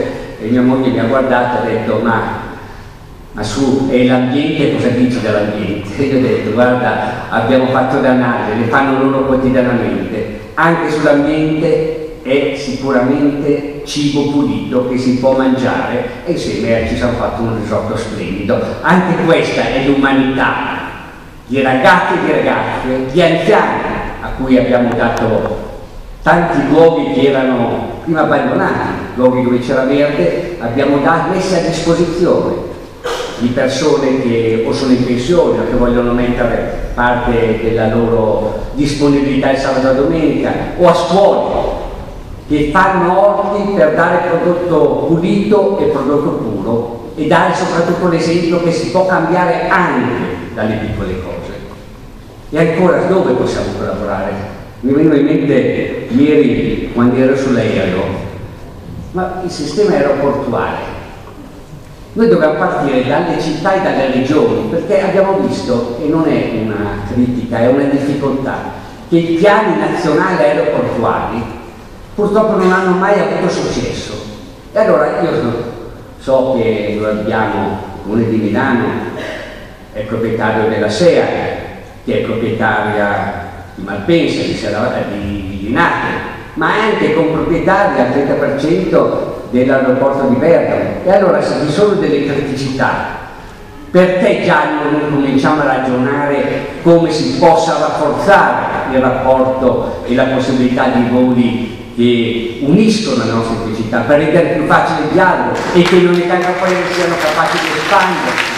e mia moglie mi ha guardato e ha detto ma ma su, e l'ambiente cosa dici dell'ambiente? E io ho detto guarda, abbiamo fatto le analisi, le fanno loro quotidianamente, anche sull'ambiente è sicuramente cibo pulito che si può mangiare e insieme ci siamo fatto un risotto splendido. Anche questa è l'umanità di ragazzi e di ragazze, di anziani a cui abbiamo dato tanti luoghi che erano prima abbandonati, luoghi dove c'era verde, abbiamo dato, messi a disposizione di persone che o sono in pensione o che vogliono mettere parte della loro disponibilità il sabato e la domenica, o a scuole che fanno orti per dare prodotto pulito e prodotto puro e dare soprattutto l'esempio che si può cambiare anche dalle piccole cose. E ancora dove possiamo collaborare? Mi veniva in mente ieri quando ero sull'aereo, ma il sistema aeroportuale. Noi dobbiamo partire dalle città e dalle regioni, perché abbiamo visto, e non è una critica, è una difficoltà, che i piani nazionali aeroportuali purtroppo non hanno mai avuto successo. E allora io so, so che noi abbiamo, il Comune di Milano è proprietario della S E A, che è proprietaria di Malpensa, di, di, di Linate, ma è anche comproprietaria al trenta per cento dell'aeroporto di Bergamo. E allora se ci sono delle criticità, perché già non cominciamo a ragionare come si possa rafforzare il rapporto e la possibilità di voli che uniscono le nostre criticità per rendere più facile il dialogo e che le unità europee siano capaci di espandersi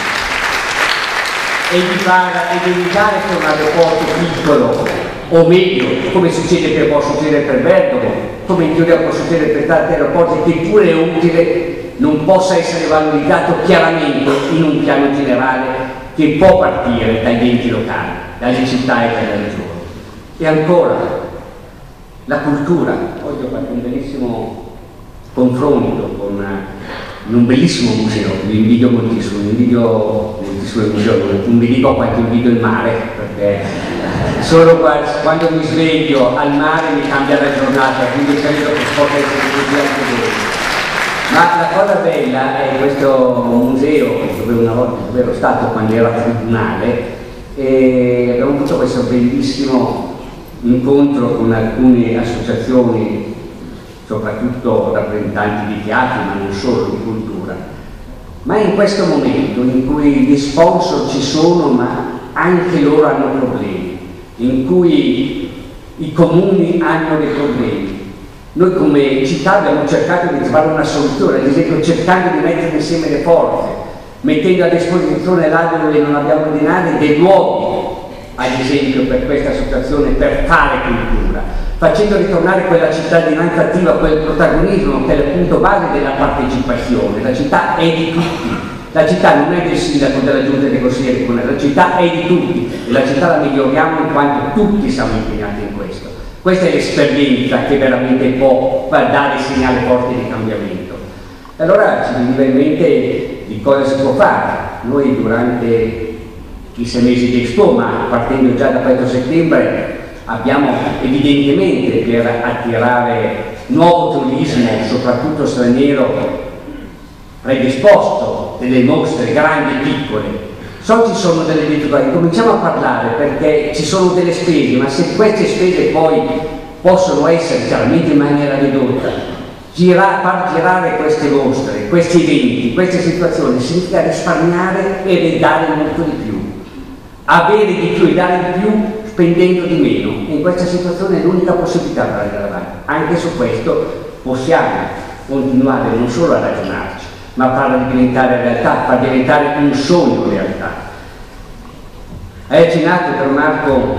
e di, fare, e di evitare che un aeroporto piccolo o medio, come succede per, può succedere per Bergamo, come in teoria può succedere per tanti aeroporti, che pure è utile, non possa essere valorizzato chiaramente in un piano generale che può partire dagli enti locali, dalle città e dalle regioni. E ancora, la cultura. Oggi ho fatto un bellissimo confronto con in un bellissimo museo, vi invidio moltissimo, vi invidio moltissimo il museo, non vi dico quanto invidio il mare, perché solo quando mi sveglio al mare mi cambia la giornata, quindi credo che possa essere così anche voi. Ma la cosa bella è questo museo, dove una volta dove ero stato quando era tribunale, e abbiamo avuto questo bellissimo incontro con alcune associazioni, soprattutto rappresentanti di teatri, ma non solo, di cultura. Ma è in questo momento in cui gli sponsor ci sono, ma anche loro hanno problemi, in cui i comuni hanno dei problemi. Noi come città abbiamo cercato di trovare una soluzione, ad esempio cercando di mettere insieme le forze, mettendo a disposizione là dove non abbiamo denari dei luoghi, ad esempio per questa associazione, per fare cultura, facendo ritornare quella cittadinanza attiva, quel protagonismo che è il punto base della partecipazione. La città è di tutti, la città non è del sindaco, della giunta dei consiglieri comunali, la città è di tutti e la città la miglioriamo in quanto tutti siamo impegnati in questo. Questa è l'esperienza che veramente può dare segnale forte di cambiamento. Allora ci veniva in mente di cosa si può fare. Noi durante i sei mesi di Expo, ma partendo già da questo settembre, abbiamo evidentemente per attirare nuovo turismo, soprattutto straniero, predisposto delle mostre grandi e piccole. So ci sono delle difficoltà, cominciamo a parlare perché ci sono delle spese, ma se queste spese poi possono essere chiaramente in maniera ridotta, gira, far girare queste mostre, questi eventi, queste situazioni, significa risparmiare e dare molto di più, avere di più e dare di più spendendo di meno. In questa situazione è l'unica possibilità per andare avanti. Anche su questo possiamo continuare non solo a ragionarci, ma farla diventare realtà, far diventare un sogno realtà. Hai accennato per Marco,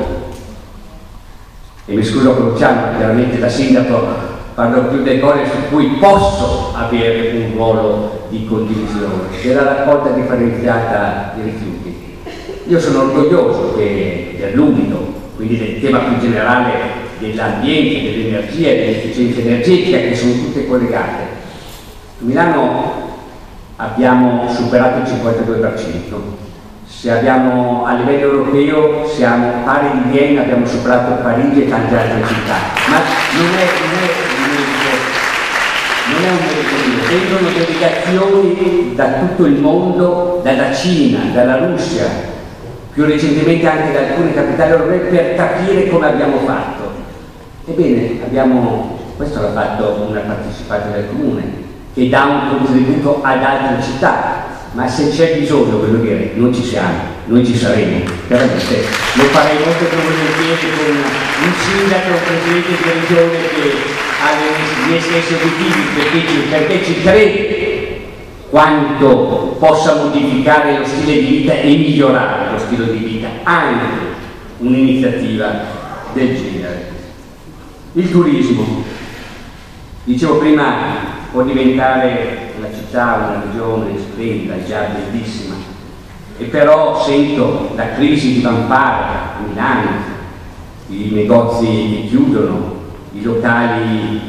e mi scuso con Luciano, chiaramente da sindaco parlo più delle cose su cui posso avere un ruolo di condivisione, della raccolta differenziata di rifiuti. Io sono orgoglioso che dell'umido, quindi del tema più generale dell'ambiente, dell'energia e dell'efficienza energetica, che sono tutte collegate. A Milano abbiamo superato il cinquantadue per cento. Se abbiamo a livello europeo siamo pari di Vienna, abbiamo superato Parigi e tante altre città. Ma non è, non è, non è un merito mio, vengono delegazioni da tutto il mondo, dalla Cina, dalla Russia, più recentemente anche da alcune capitali europee, per capire come abbiamo fatto. Ebbene, abbiamo, questo l'ha fatto una partecipante del comune, che dà un contributo ad altre città, ma se c'è bisogno, voglio dire, noi ci siamo, noi ci saremo, veramente. Lo farei molto più volentieri con un sindaco, un presidente di regione che ha i miei stessi obiettivi, perché ci, perché ci crede quanto possa modificare lo stile di vita e migliorare lo stile di vita, anche un'iniziativa del genere. Il turismo, dicevo prima, può diventare la città una regione splendida, già bellissima, e però sento la crisi di vampara a Milano, i negozi che chiudono, i locali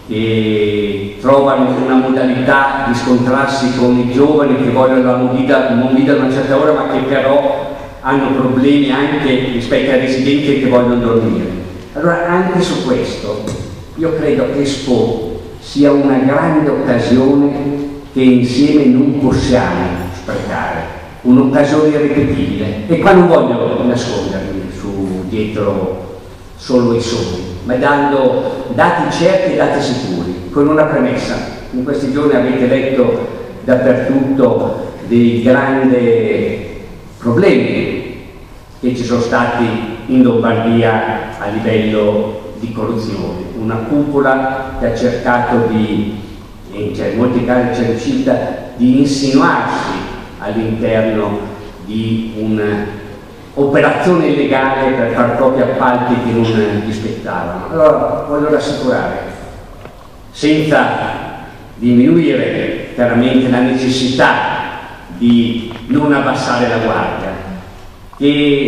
che trovano una modalità di scontrarsi con i giovani che vogliono la movida, movida a una certa ora, ma che però hanno problemi anche rispetto ai residenti che vogliono dormire. Allora anche su questo io credo che Expo sia una grande occasione che insieme non possiamo sprecare, un'occasione irripetibile. E qua non voglio nascondermi su dietro solo i sogni, ma dando dati certi e dati sicuri, con una premessa. In questi giorni avete letto dappertutto dei grandi problemi che ci sono stati in Lombardia a livello di corruzione, una cupola che ha cercato di, cioè in molti casi c'è riuscita, di insinuarsi all'interno di un'operazione illegale per far propri appalti che non rispettavano. Allora voglio rassicurare, senza diminuire chiaramente la necessità di non abbassare la guardia, che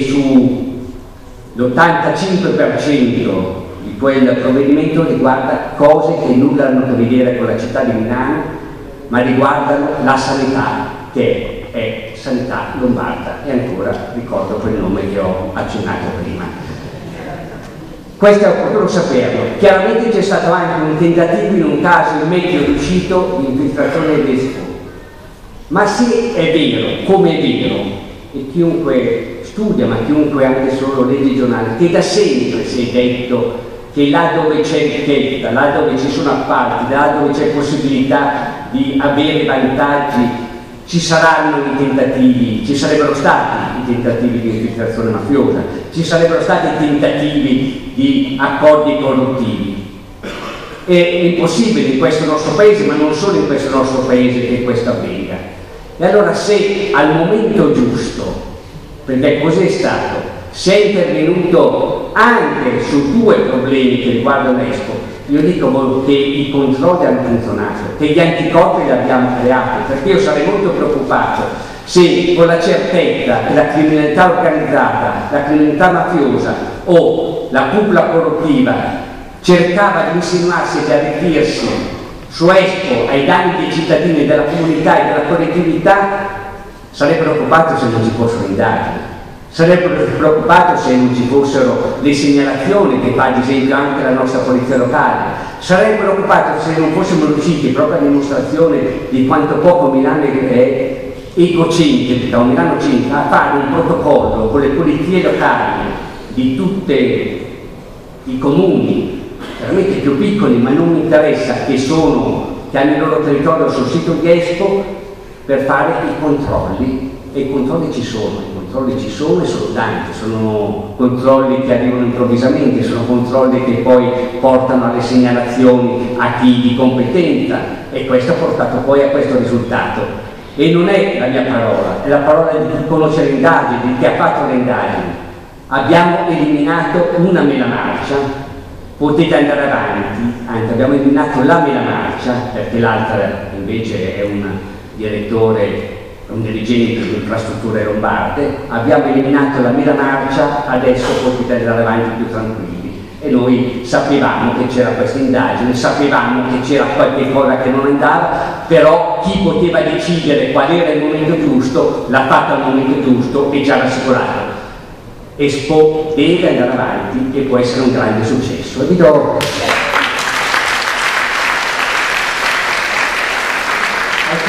sull'ottantacinque per cento di quel provvedimento riguarda cose che nulla hanno a che vedere con la città di Milano, ma riguardano la sanità, che è sanità lombarda, e ancora ricordo quel nome che ho accennato prima. Questo è opportuno saperlo. Chiaramente c'è stato anche un tentativo in un caso in medio riuscito di infiltrazione dell'Expo, ma se è vero, come è vero, e chiunque studia, ma chiunque anche solo legge i giornali, che da sempre si è detto che là dove c'è ricchezza, là dove ci sono appalti, là dove c'è possibilità di avere vantaggi, ci saranno i tentativi, ci sarebbero stati i tentativi di infiltrazione mafiosa, ci sarebbero stati i tentativi di accordi corruttivi. È, è impossibile in questo nostro paese, ma non solo in questo nostro paese, che questo avvenga. E allora se al momento giusto, perché così è stato, si è intervenuto anche su due problemi che riguardano Expo, io dico che i controlli hanno funzionato, che gli anticorpi li abbiamo creati, perché io sarei molto preoccupato se con la certezza che la criminalità organizzata, la criminalità mafiosa o la cupola corruttiva cercava di insinuarsi e di arricchirsi su Expo ai danni dei cittadini, della comunità e della collettività, sarei preoccupato se non ci fossero indagini. Sarebbero preoccupato se non ci fossero le segnalazioni che fa ad esempio anche la nostra polizia locale. Sarei preoccupato se non fossimo riusciti, proprio a dimostrazione di quanto poco Milano è egocentrica, o Milano centra, a fare un protocollo con le polizie locali di tutti i comuni, veramente più piccoli, ma non mi interessa, che sono, che hanno il loro territorio sul sito di Expo, per fare i controlli. E i controlli ci sono, i controlli ci sono e sono tanti, sono controlli che arrivano improvvisamente, sono controlli che poi portano alle segnalazioni a chi di competenza, e questo ha portato poi a questo risultato. E non è la mia parola, è la parola di chi conosce le indagini, di chi ha fatto le indagini. Abbiamo eliminato una melamarcia, potete andare avanti, anzi abbiamo eliminato la melamarcia, perché l'altra invece è un direttore, un dirigente di infrastrutture lombarde. Abbiamo eliminato la melamarcia, adesso potete andare avanti più tranquilli. E noi sapevamo che c'era questa indagine, sapevamo che c'era qualche cosa che non andava, però chi poteva decidere qual era il momento giusto l'ha fatto al momento giusto e ci ha rassicurato. Expo deve andare avanti e può essere un grande successo. E vi do...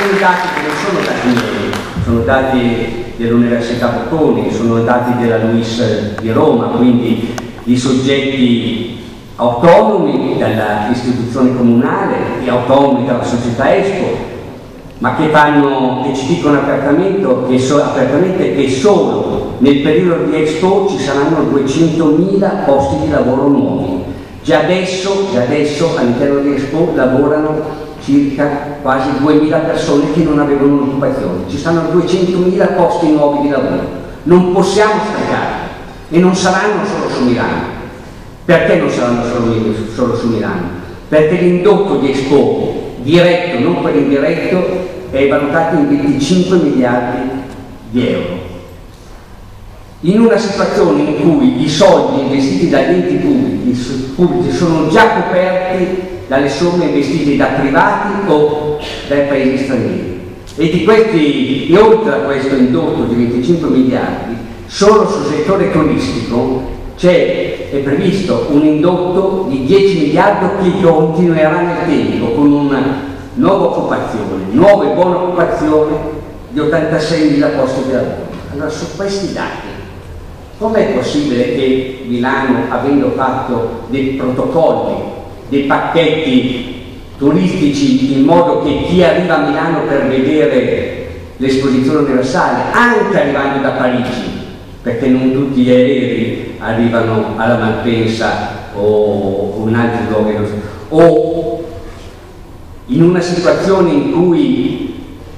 sono dati che non sono dati miei, sono dati dell'Università Bocconi, sono dati della LUISS di Roma, quindi di soggetti autonomi dall'istituzione comunale e autonomi dalla società Expo, ma che, fanno, che ci dicono apertamente che, so, apertamente che solo nel periodo di Expo ci saranno duecentomila posti di lavoro nuovi. Già adesso, già adesso all'interno di Expo lavorano circa quasi duemila persone che non avevano un'occupazione. Ci saranno duecentomila posti nuovi di lavoro. Non possiamo sprecare, e non saranno solo su Milano. Perché non saranno solo, solo su Milano? Perché l'indotto di Expo, diretto, non quello indiretto, è valutato in venticinque miliardi di euro. In una situazione in cui i soldi investiti dagli enti pubblici, pubblici sono già coperti dalle somme investite da privati o dai paesi stranieri. E di questi, e oltre a questo indotto di venticinque miliardi, solo sul settore turistico c'è, è previsto un indotto di dieci miliardi che continuerà nel tempo con una nuova occupazione, nuova e buona occupazione di ottantaseimila posti di lavoro. Allora, su questi dati, com'è possibile che Milano, avendo fatto dei protocolli, dei pacchetti turistici in modo che chi arriva a Milano per vedere l'esposizione universale, anche arrivando da Parigi, perché non tutti gli aerei arrivano alla Malpensa o in altri luoghi, o in una situazione in cui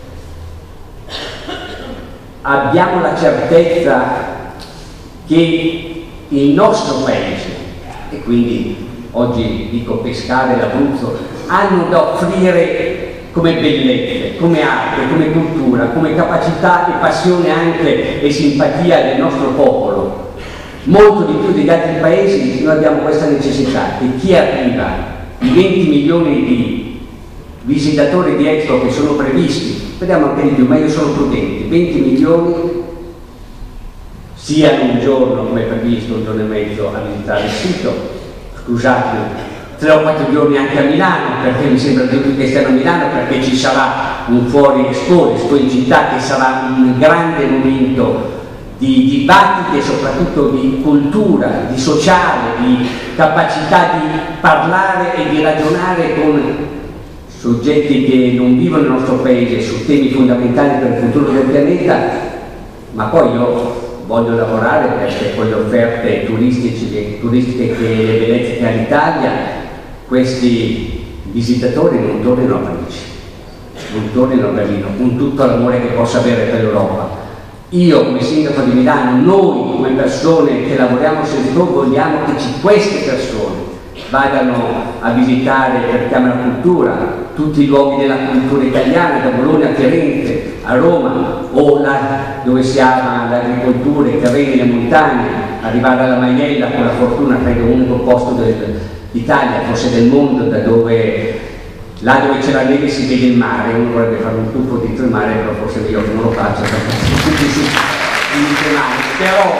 abbiamo la certezza che il nostro paese, e quindi oggi dico Pescara e l'Abruzzo, hanno da offrire come bellezze, come arte, come cultura, come capacità e passione anche e simpatia del nostro popolo, molto di più degli altri paesi, noi abbiamo questa necessità che chi arriva, i venti milioni di visitatori di Expo che sono previsti, speriamo anche di più, ma io sono prudente, venti milioni siano un giorno, come previsto, un giorno e mezzo a visitare il sito, scusate, tre o quattro giorni anche a Milano, perché mi sembra giusto che stiano a Milano, perché ci sarà un fuori Expo, Expo in città, che sarà un grande momento di dibattiti e soprattutto di cultura, di sociale, di capacità di parlare e di ragionare con soggetti che non vivono nel nostro paese su temi fondamentali per il futuro del pianeta, ma poi io voglio lavorare perché con le offerte turistiche, turistiche che le bellezze che ha l'Italia, questi visitatori non tornino a Parigi, non tornino a Berlino, con tutto l'amore che possa avere per l'Europa. Io come sindaco di Milano, noi come persone che lavoriamo sul Expo, vogliamo che queste persone vadano a visitare, per Camera Cultura, tutti i luoghi della cultura italiana, da Bologna a Firenze, a Roma, o là dove si ama l'agricoltura, i terreni, le montagne, arrivare alla Maiella con la fortuna, credo unico posto d'Italia, forse del mondo, da dove, là dove c'è la neve si vede il mare, uno vorrebbe fare un tuffo dentro il mare, però forse io che non lo faccio, perché tutti si il mare. Però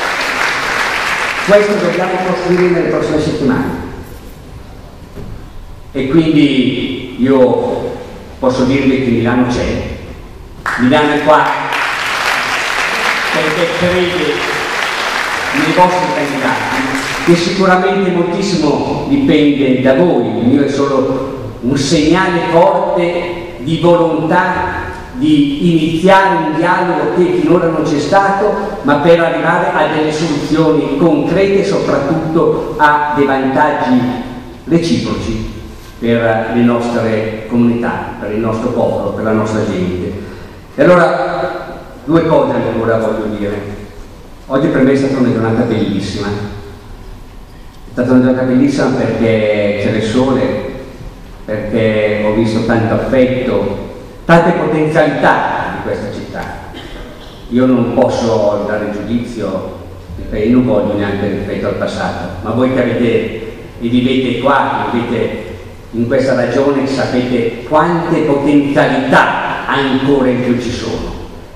questo dobbiamo costruire nelle prossime settimane. E quindi io posso dirvi che Milano c'è, Milano è qua perché crede nei vostri candidati, che sicuramente moltissimo dipende da voi, il mio è solo un segnale forte di volontà di iniziare un dialogo che finora non c'è stato, ma per arrivare a delle soluzioni concrete e soprattutto a dei vantaggi reciproci per le nostre comunità, per il nostro popolo, per la nostra gente. E allora, due cose ancora voglio dire. Oggi per me è stata una giornata bellissima. È stata una giornata bellissima perché c'era il sole, perché ho visto tanto affetto, tante potenzialità di questa città. Io non posso dare giudizio, perché io non voglio neanche rispetto al passato, ma voi che avete e vivete qua, vivete in questa ragione, sapete quante potenzialità ancora in più ci sono.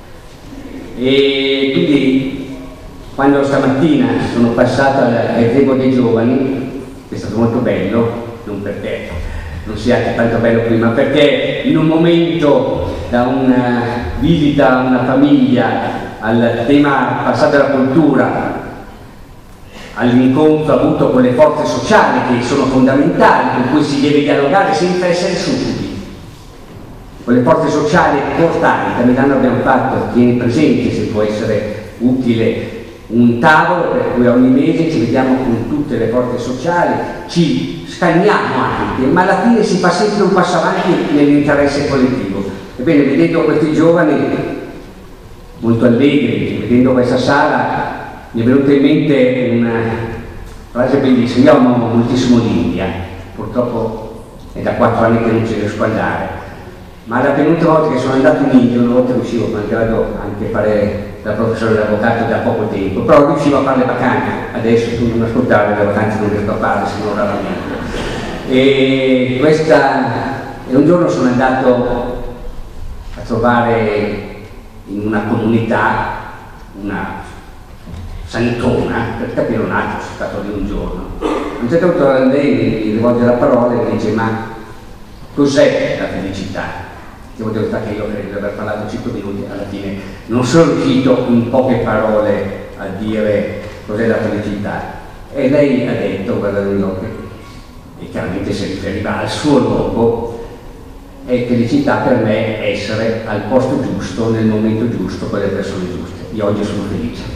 E quindi quando stamattina sono passato al gazebo dei giovani, è stato molto bello, non per te, non sia tanto bello prima, perché in un momento, da una visita a una famiglia, al tema passato della cultura, all'incontro avuto con le forze sociali che sono fondamentali, con cui si deve dialogare senza essere sudditi, con le forze sociali importanti. A Milano abbiamo fatto, tieni presente se può essere utile, un tavolo per cui ogni mese ci vediamo con tutte le forze sociali, ci scagniamo anche, ma alla fine si fa sempre un passo avanti nell'interesse collettivo. Ebbene, vedendo questi giovani molto allegri, vedendo questa sala, mi è venuta in mente una frase bellissima. Io amo moltissimo l'India, purtroppo è da quattro anni che non ci riesco ad andare, ma la penultima volta che sono andato in India, una volta riuscivo, malgrado anche fare da professore dell'avvocato da poco tempo, però riuscivo a fare le vacanze. Adesso tu non ascoltare le vacanze, non riesco a farle, se non raramente. E questa, e un giorno sono andato a trovare in una comunità una santona, per capire un attimo, sono stato lì un giorno. A un certo punto lei mi rivolge la parola e mi dice: ma cos'è la felicità? Devo dire che io credo di aver parlato cinque minuti, alla fine non sono riuscito in poche parole a dire cos'è la felicità. E lei ha detto, guardando gli occhi, e chiaramente si riferiva al suo luogo: è felicità per me essere al posto giusto, nel momento giusto, con le persone giuste. Io oggi sono felice.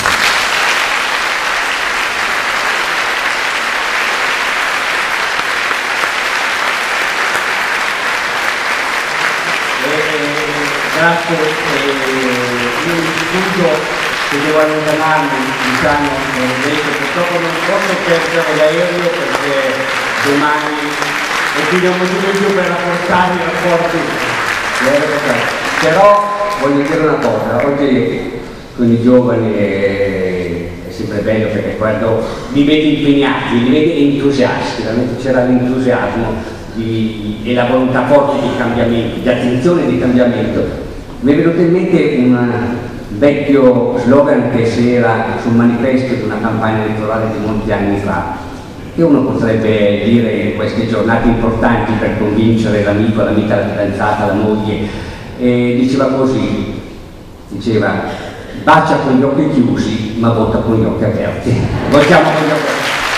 Grazie, eh, io istituto che devo allontanarmi, diciamo, detto, purtroppo non posso perdere l'aereo perché domani e quindi ho motivo in più per rafforzare i rapporti. Però voglio dire una cosa, oggi con i giovani è, è sempre bello perché quando li vedi impegnati, li vedi entusiasti, veramente c'era l'entusiasmo e la volontà forte di cambiamento, di attenzione e di cambiamento. Mi è venuto in mente un vecchio slogan che c'era sul manifesto di una campagna elettorale di molti anni fa, che uno potrebbe dire in queste giornate importanti per convincere l'amico, l'amica, la fidanzata, la moglie, e diceva così, diceva: bacia con gli occhi chiusi ma vota con gli occhi aperti. Votiamo con gli occhi aperti.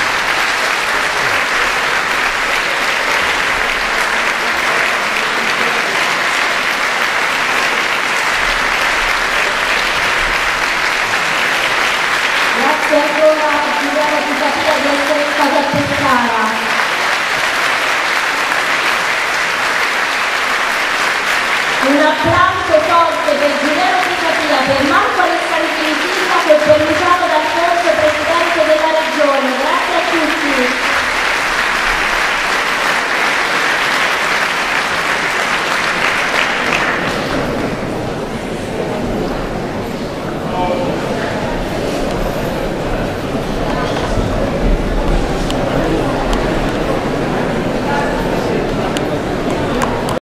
Un applauso forte per Giuliano Pisapia, per Marco Alessandrini Silva, per Luciano D'Alfonso, Presidente della Regione. Grazie a tutti.